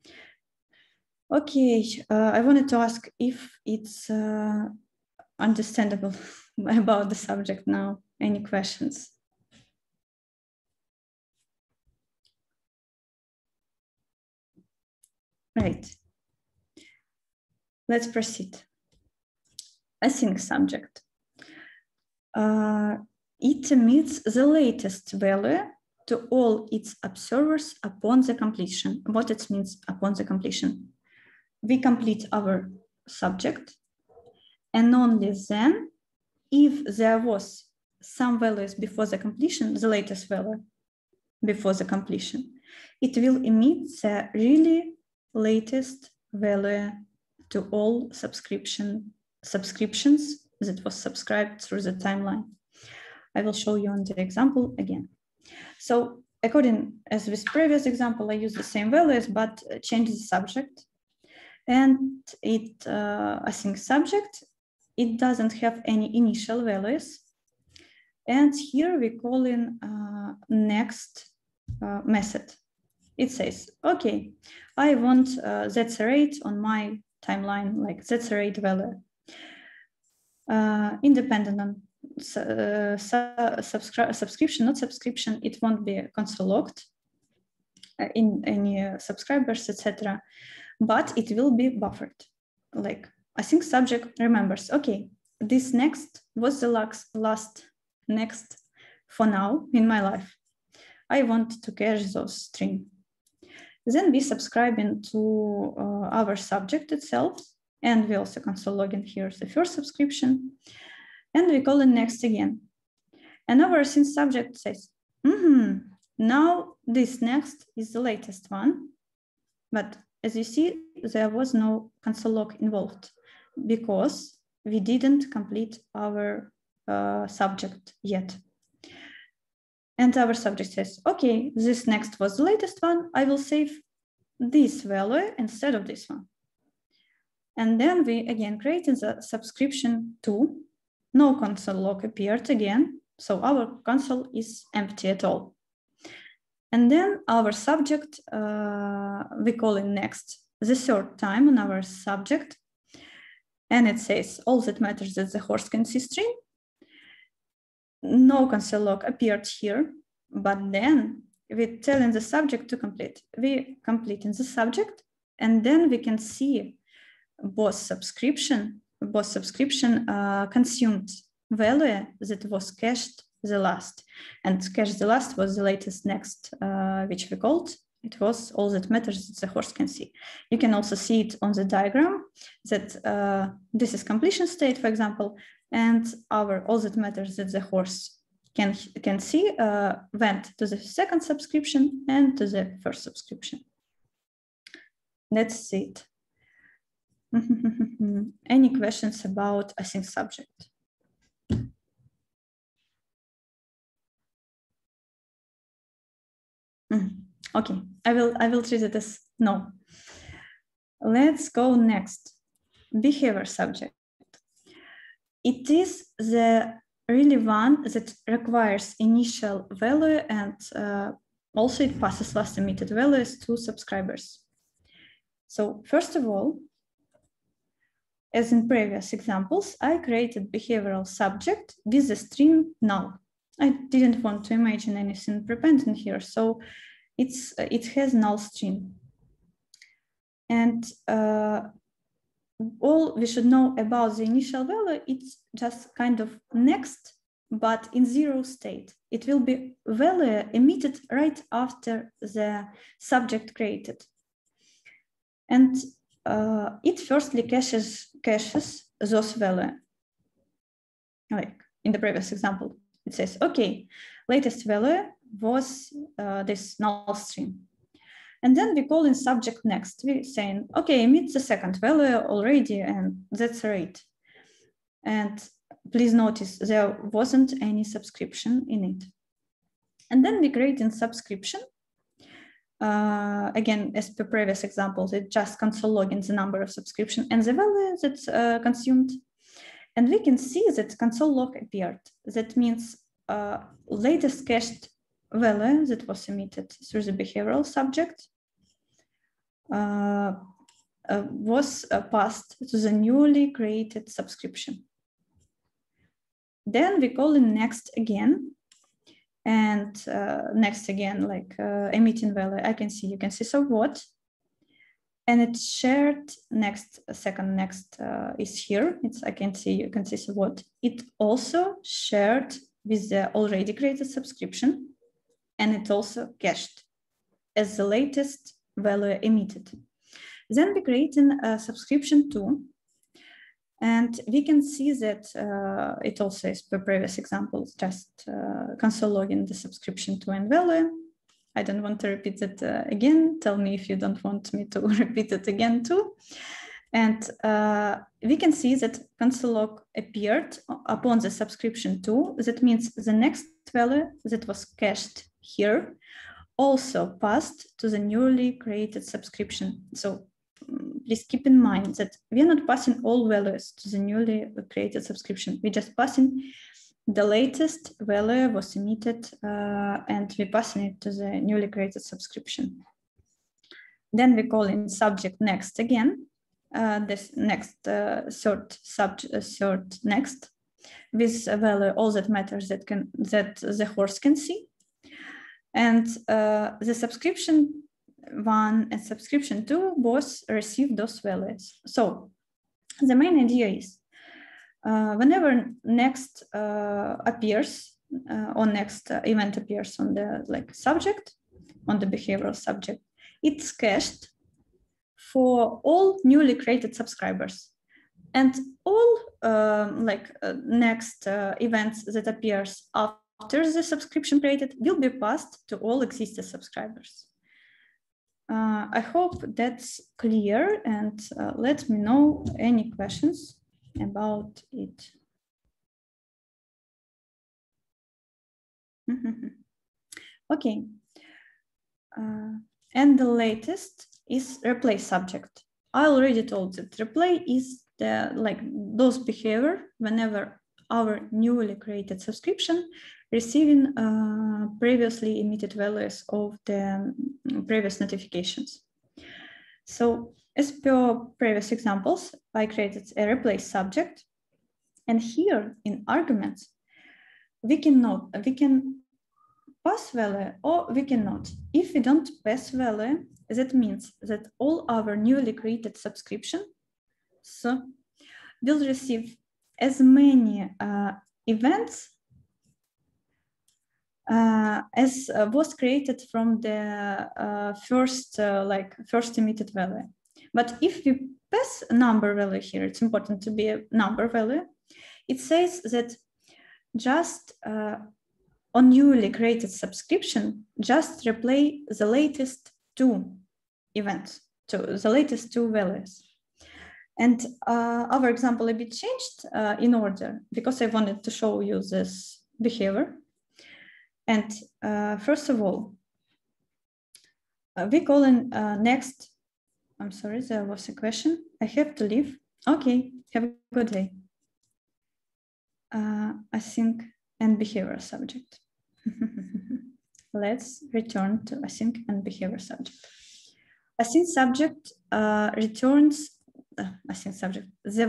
Okay, I wanted to ask if it's understandable about the subject now. Any questions? Right. Let's proceed. Async subject. It emits the latest value to all its observers upon the completion. What it means upon the completion? We complete our subject, and only then, if there was some values before the completion, the latest value before the completion, it will emit the really latest value to all subscriptions that was subscribed through the timeline. I will show you on the example again. So according as with previous example, I use the same values, but change the subject. And it async subject it doesn't have any initial values. And here we call in next method. It says, okay, I want that's a rate on my timeline, like that's a rate value. Independent on subscription, not subscription, it won't be console logged in any subscribers, etc. But it will be buffered. Like async subject remembers, okay, this next was the last next for now in my life. I want to cache those string. Then we subscribing to our subject itself, and we also console log in here the first subscription, and we call it next again. And our async subject says, now this next is the latest one, but as you see, there was no console log involved because we didn't complete our subject yet. And our subject says, okay, this next was the latest one. I will save this value instead of this one. And then we again created the subscription 2. No console log appeared again. So our console is empty at all. And then our subject, we call it next the third time on our subject. And it says all that matters that the horse can see string. No console log appeared here, but then we're telling the subject to complete. We complete in the subject, and then we can see both subscription consumed value that was cached the last, and cached the last was the latest next, which we called. It was all that matters that the horse can see. You can also see it on the diagram that this is completion state, for example, and our all that matters that the horse can see went to the second subscription and to the first subscription. That's it. Any questions about async subject? Okay, I will treat it as no. Let's go next. Behavior subject. It is the really one that requires initial value and also it passes last emitted values to subscribers. So first of all, as in previous examples, I created behavioral subject with the string null. I didn't want to imagine anything prependent here, so it has null string. And all we should know about the initial value, it's just kind of next, but in zero state. It will be value emitted right after the subject created. And it firstly caches those value. Like in the previous example, it says, okay, latest value was this null string. And then we call in subject next. We're saying, okay, emit the second value already, and that's right. And please notice there wasn't any subscription in it. And then we create in subscription. Again, as per previous examples, it just console logging the number of subscription and the value that's consumed. And we can see that console log appeared. That means latest cached value that was emitted through the behavioral subject was passed to the newly created subscription. Then we call in next again, and next again, like emitting value. You can see so what, and it's shared next. Second next is here. You can see so what. It also shared with the already created subscription, and it also cached as the latest value emitted. Then we create a subscription 2, and we can see that it also is per previous examples, just console logging the subscription 2 and value. I don't want to repeat it again. Tell me if you don't want me to repeat it again too. And we can see that console log appeared upon the subscription 2. That means the next value that was cached here also passed to the newly created subscription. So please keep in mind that we are not passing all values to the newly created subscription. We're just passing the latest value was emitted and we're passing it to the newly created subscription. Then we call in subject next again, this next third next with a value all that matters that the horse can see. And the subscription 1 and subscription 2 both receive those values. So the main idea is whenever next appears or next event appears on the subject, on the behavioral subject, it's cached for all newly created subscribers. And all next events that appears after the subscription created will be passed to all existing subscribers. I hope that's clear, and let me know any questions about it. Okay. And the latest is replace subject. I already told that replay is those behavior whenever our newly created subscription receiving previously emitted values of the previous notifications. So as per previous examples, I created a replace subject, and here in arguments we can pass value or we cannot. If we don't pass value, that means that all our newly created subscription will receive as many events as was created from the first emitted value. But if we pass a number value here, it's important to be a number value. It says that just on newly created subscription, just replay the latest 2 events, so the latest 2 values. And our example a bit changed in order because I wanted to show you this behavior. And first of all, we call in next. I'm sorry, there was a question. I have to leave. Okay, have a good day. Async and behavior subject. Let's return to async and behavior subject. Async subject returns async subject the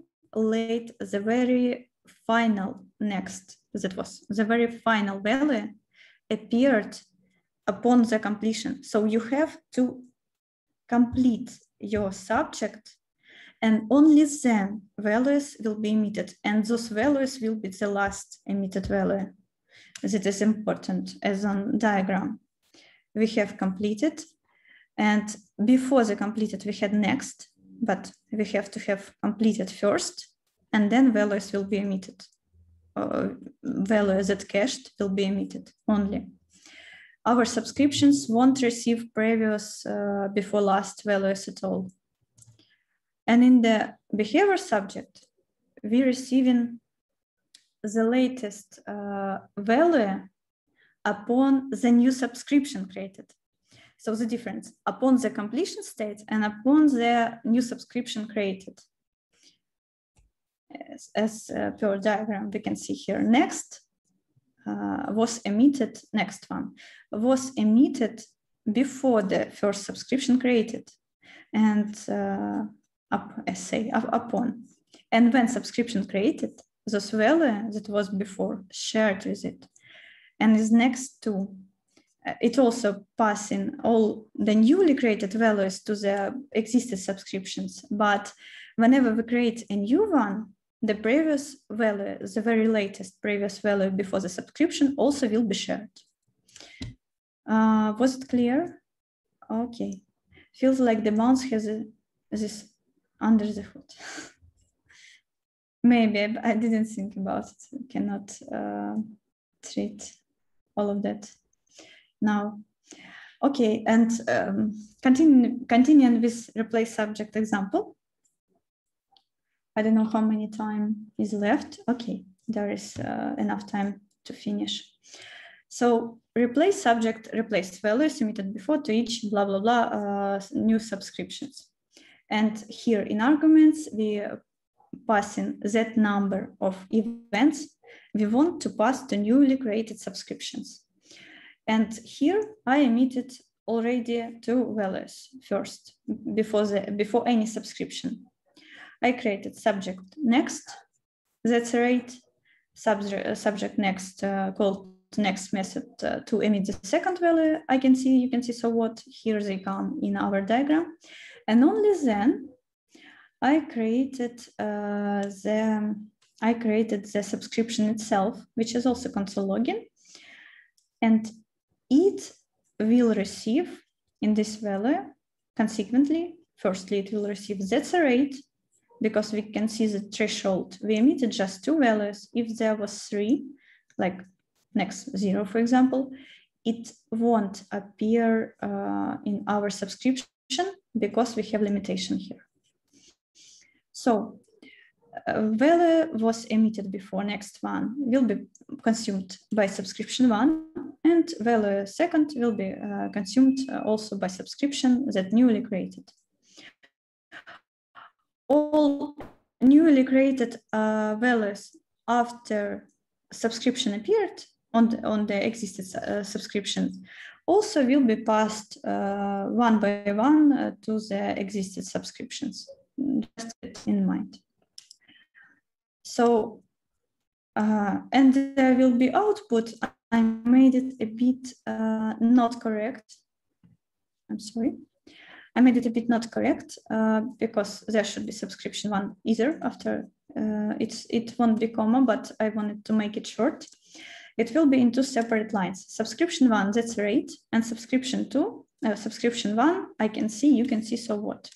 very final next. That was the very final value appeared upon the completion. So you have to complete your subject, and only then values will be emitted, and those values will be the last emitted value. That is important as on diagram. We have completed, and before the completed we had next, but we have to have completed first, and then values will be emitted. Values that cached will be emitted only. Our subscriptions won't receive previous before last values at all. And in the behavior subject, we're receiving the latest value upon the new subscription created. So the difference upon the completion state and upon the new subscription created. As per diagram, we can see here next was emitted, next one was emitted before the first subscription created, and upon. And when subscription created, this value that was before shared with it and is next to. It also passing all the newly created values to the existing subscriptions. But whenever we create a new one, the previous value, the very latest previous value before the subscription also will be shared. Was it clear? Okay. Feels like the mouse has this under the hood. Maybe I didn't think about it. Cannot treat all of that now. Okay, and continuing with replace subject example. I don't know how many time is left. Okay, there is enough time to finish. So replace subject, replace values emitted before to each blah, blah, blah, new subscriptions. And here in arguments, we pass in that number of events we want to pass to newly created subscriptions. And here I emitted already two values first, before any subscription. I created subject next, that's a rate, subject next called next method to emit the second value. You can see so what, here they come in our diagram. And only then I created the subscription itself, which is also console login. And it will receive in this value consequently, firstly, it will receive that's a rate, because we can see the threshold. We emitted just two values. If there was three, like next 0, for example, it won't appear in our subscription because we have limitation here. So value was emitted before next one will be consumed by subscription 1, and value second will be consumed also by subscription that newly created. All newly created values after subscription appeared on the existing subscriptions also will be passed one by one to the existing subscriptions. Just keep in mind. So, and there will be output. I made it a bit not correct. I'm sorry. I made it a bit not correct because there should be subscription 1 either after it won't be comma, but I wanted to make it short. It will be in two separate lines. Subscription 1, that's rate, and subscription 2, subscription 1, you can see so what.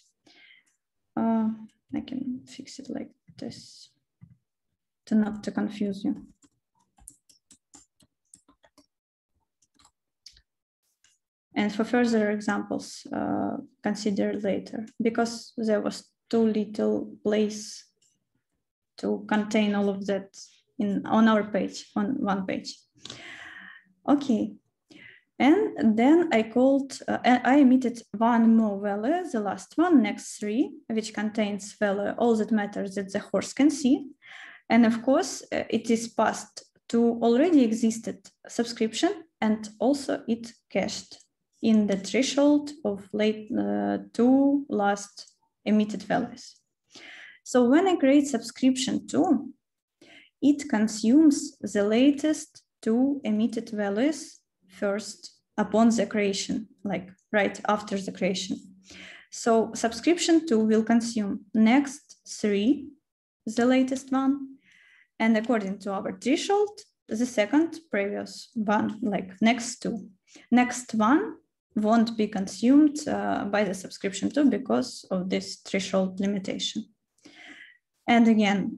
I can fix it like this to not to confuse you. And for further examples, consider later, because there was too little place to contain all of that on our page, on one page. Okay, and then I emitted one more value, the last one, next 3, which contains value all that matters that the horse can see. And of course, it is passed to already existed subscription, and also it cached in the threshold of two last emitted values. So when I create subscription 2, it consumes the latest 2 emitted values first upon the creation, like right after the creation. So subscription 2 will consume next 3, the latest one, and according to our threshold, the second previous one, like next 2. Next one won't be consumed by the subscription 2 because of this threshold limitation. And again,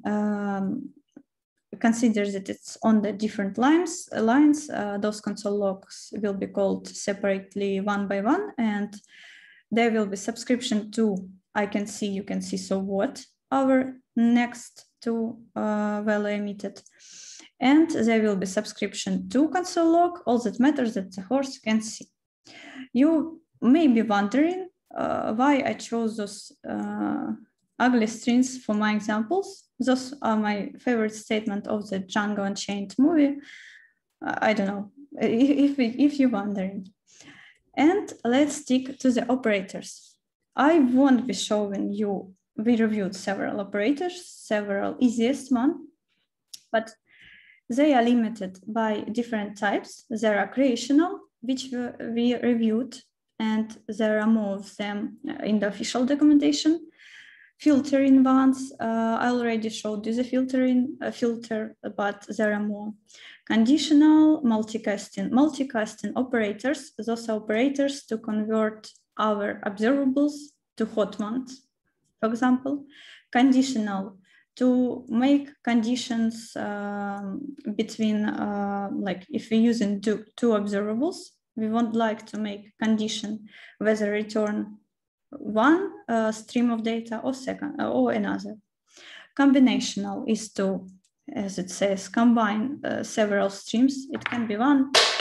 consider that it's on the different lines. Those console logs will be called separately one by one, and there will be subscription 2. You can see so what, our next 2 value emitted. And there will be subscription 2 console log, all that matters that the horse can see. You may be wondering why I chose those ugly strings for my examples. Those are my favorite statement of the Django Unchained movie. I don't know if you're wondering. And let's stick to the operators. I won't be showing you, we reviewed several operators, several easiest one, but they are limited by different types. There are creational, which we reviewed, and there are more of them in the official documentation. Filtering ones, I already showed you the filter, but there are more. Conditional, multicasting operators, those are operators to convert our observables to hot ones, for example. Conditional, to make conditions between, like if we're using two observables, we won't like to make condition whether return one stream of data or second or another. Combinational is to, as it says, combine several streams. It can be 1,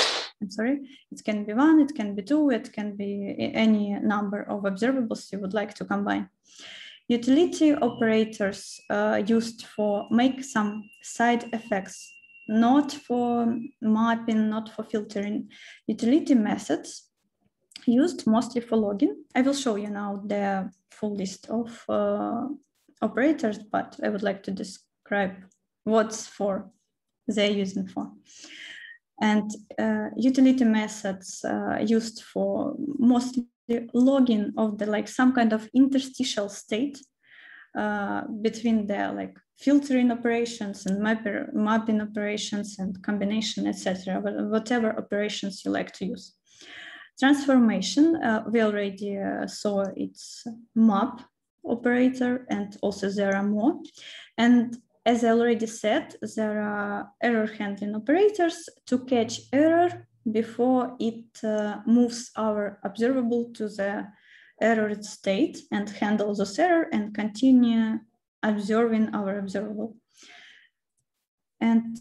I'm sorry, it can be 1, it can be 2, it can be any number of observables you would like to combine. Utility operators used for make some side effects, not for mapping, not for filtering. Utility methods used mostly for logging. I will show you now the full list of operators, but I would like to describe what's for they're using for. And utility methods used for mostly logging of the like some kind of interstitial state between the filtering operations and mapping operations and combination, etc. Whatever operations you like to use. Transformation, we already saw its map operator, and also there are more. And as I already said, there are error handling operators to catch error before it moves our observable to the errored state and handle those error and continue observing our observable. And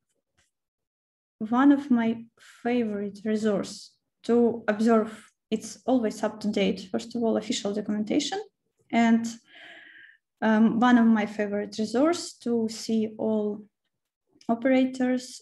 one of my favorite resources to observe, it's always up to date, first of all, official documentation. And one of my favorite resources to see all operators,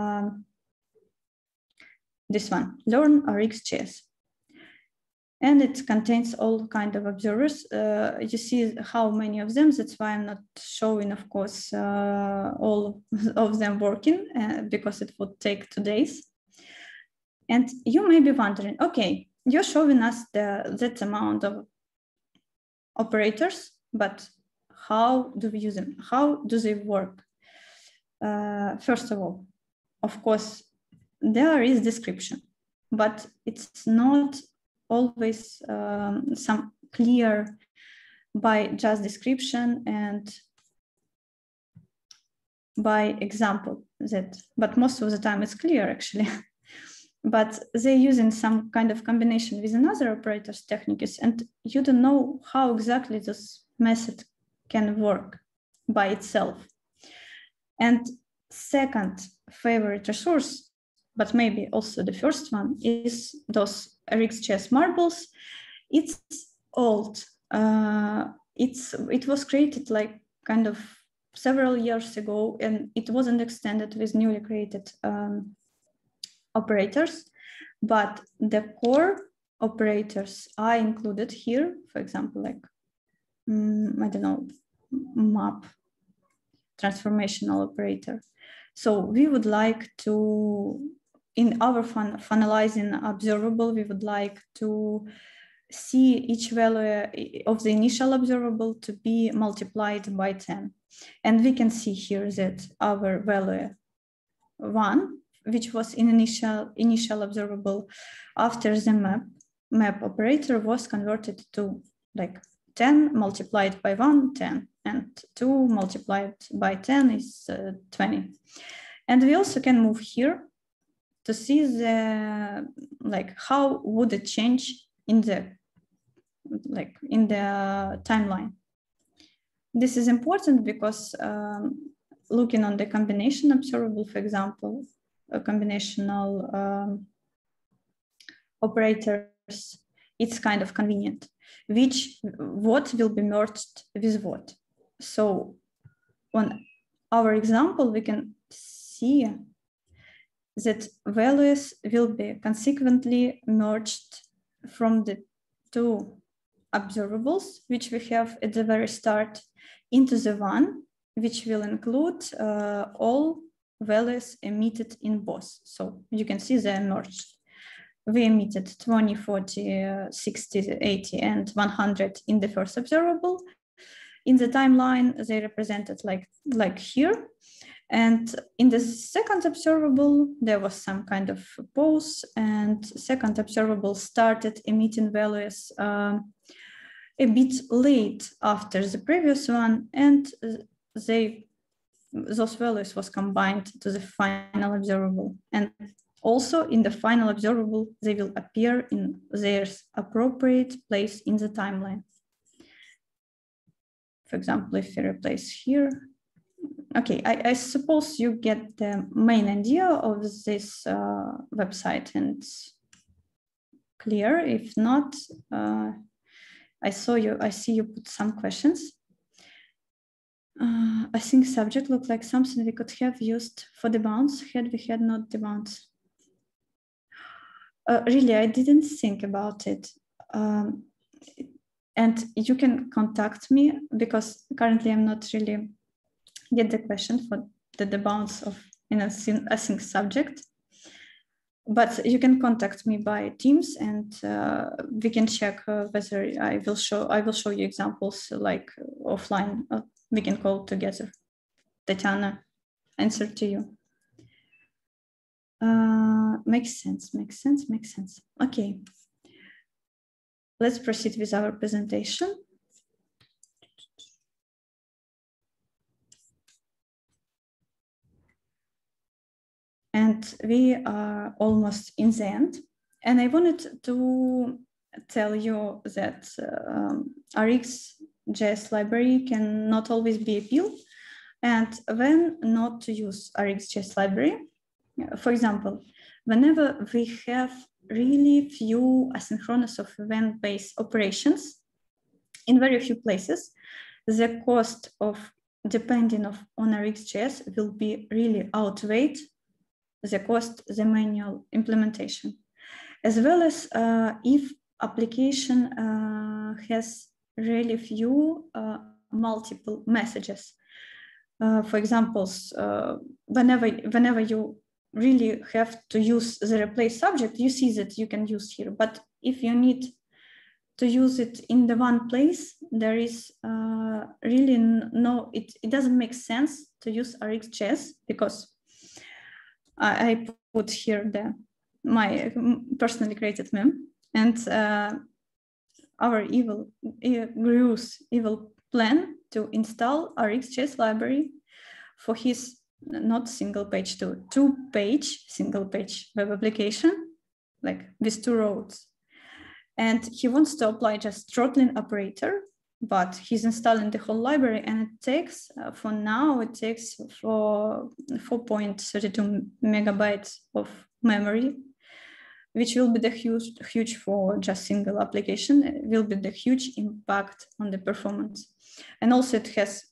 this one, Learn RxJS. And it contains all kinds of observers. You see how many of them, that's why I'm not showing, of course, all of them working because it would take 2 days. And you may be wondering, okay, you're showing us that amount of operators, but how do we use them? How do they work? First of all, of course, there is description, but it's not always some clear by just description and by example but most of the time it's clear actually. But they're using some kind of combination with another operator's techniques, and you don't know how exactly this method can work by itself. And second favorite resource, but maybe also the first one, is those RxJS marbles. It's old. It was created like kind of several years ago, and it wasn't extended with newly created operators, but the core operators are included here. For example, like, I don't know, map, transformational operator. So we would like to, in our finalizing observable, we would like to see each value of the initial observable to be multiplied by 10. And we can see here that our value 1, which was in initial observable, after the map operator was converted to like 10 multiplied by 1, 10, and 2 multiplied by 10 is 20. And we also can move here to see the how would it change in the timeline. This is important because looking on the combination observable, for example, combinational operators, it's kind of convenient, what will be merged with what. So on our example, we can see that values will be consequently merged from the 2 observables, which we have at the very start, into the one, which will include all values emitted in both. So you can see they are merged. We emitted 20, 40, 60, 80, and 100 in the first observable. In the timeline, they represented like here. And in the second observable, there was some kind of pause, and second observable started emitting values a bit late after the previous one, and those values was combined to the final observable. And also in the final observable, they will appear in their appropriate place in the timeline. For example, if we replace here, Okay, I suppose you get the main idea of this website and clear. If not, I see you put some questions. I think subject looked like something we could have used for the bounds had we had not the bounds. Really, I didn't think about it. And you can contact me because currently I'm not really get the question for the bounds of async subject. But you can contact me by Teams, and we can check whether I will show you examples like offline. We can call together. Tatiana, answer to you. Makes sense. Okay, let's proceed with our presentation. And we are almost in the end. And I wanted to tell you that RxJS library can not always be appealed. And when not to use RxJS library, for example, whenever we have really few asynchronous of event-based operations in very few places, the cost of depending on RxJS will be really outweighed the cost, the manual implementation, as well as if application has really few multiple messages. For example, whenever you really have to use the replace subject, you see that you can use here. But if you need to use it in the one place, there is really no, it doesn't make sense to use RxJS because I put here my personally created meme, and our evil plan to install RxJS library for his not single page to two-page single page web application, like with 2 rows. And he wants to apply just throttling operator, but he's installing the whole library, and it takes, for now, it takes for 4.32 megabytes of memory, which will be the huge for just single application. It will be the huge impact on the performance. And also it has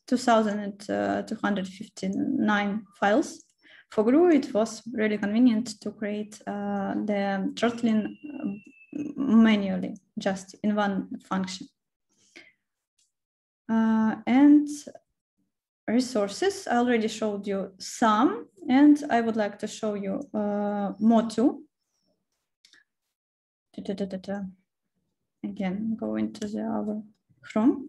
2,259 files. For GRU, it was really convenient to create the throttling manually, just in one function. And resources, I already showed you some, and I would like to show you more too. Again, go into our Chrome.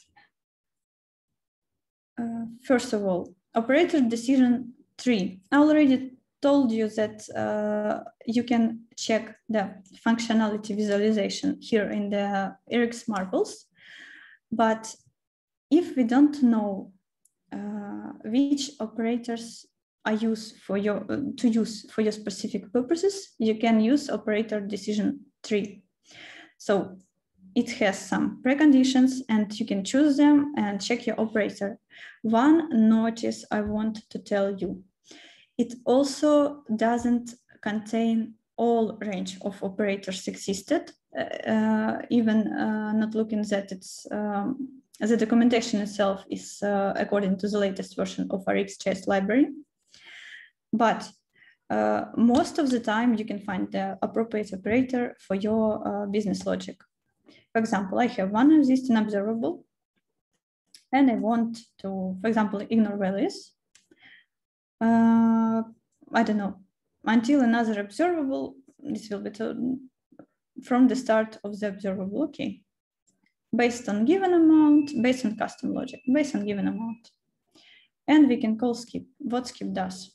First of all, operator decision tree. I already told you that you can check the functionality visualization here in the Rx Marbles, but if we don't know which operators are used for your specific purposes, you can use operator decision tree. So it has some preconditions, and you can choose them and check your operator. One notice I want to tell you: it also doesn't contain all range of operators existed, even not looking that it's the documentation itself is according to the latest version of RxJS library. But most of the time you can find the appropriate operator for your business logic. For example, I have one existing observable, and I want to, for example, ignore values. I don't know, until another observable. This will be from the start of the observable. Okay. Based on given amount, based on custom logic, based on given amount. And we can call skip. What skip does?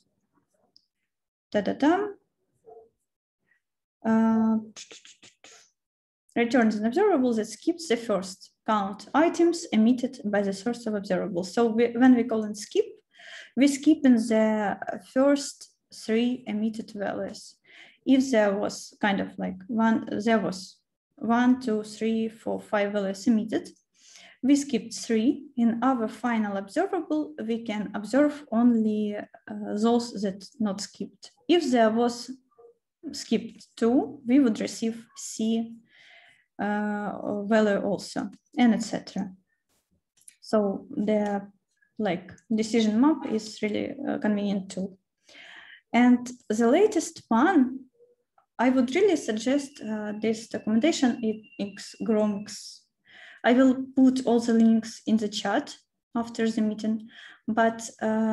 Returns an observable that skips the first count items emitted by the source of observable. So when we call in skip, we skip in the first 3 emitted values. If there was kind of like there was 1, 2, 3, 4, 5 values emitted, We skipped 3. In our final observable, we can observe only those that not skipped. If there was skipped 2, we would receive C value also, and etc. So the decision map is really convenient tool. And the latest one, I would really suggest this documentation in Grommix. I will put all the links in the chat after the meeting, but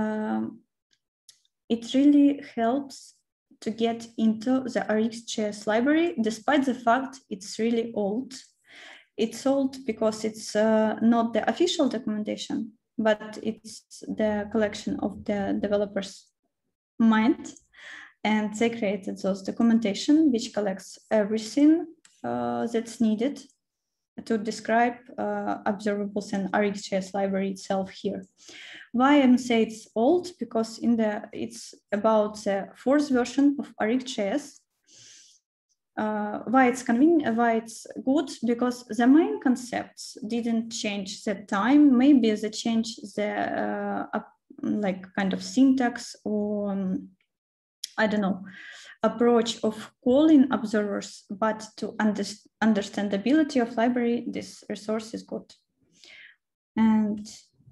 it really helps to get into the RxJS library, despite the fact it's really old. It's old because it's not the official documentation, but it's the collection of the developers' mind. And they created those documentation, which collects everything that's needed to describe observables and RxJS library itself here. Why I'm saying it's old? Because it's about the 4th version of RxJS. Why it's convenient, why it's good? Because the main concepts didn't change that time. Maybe they changed the kind of syntax or I don't know, approach of calling observers, but to understandability of library, this resource is good. And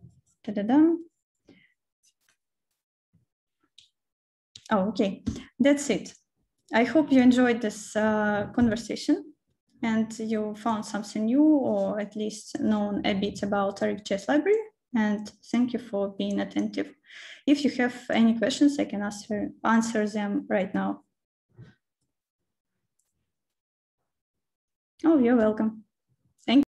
oh, okay, that's it. I hope you enjoyed this conversation and you found something new, or at least known a bit about RxJS library. And thank you for being attentive. If you have any questions, I can answer them right now. Oh, you're welcome. Thank you.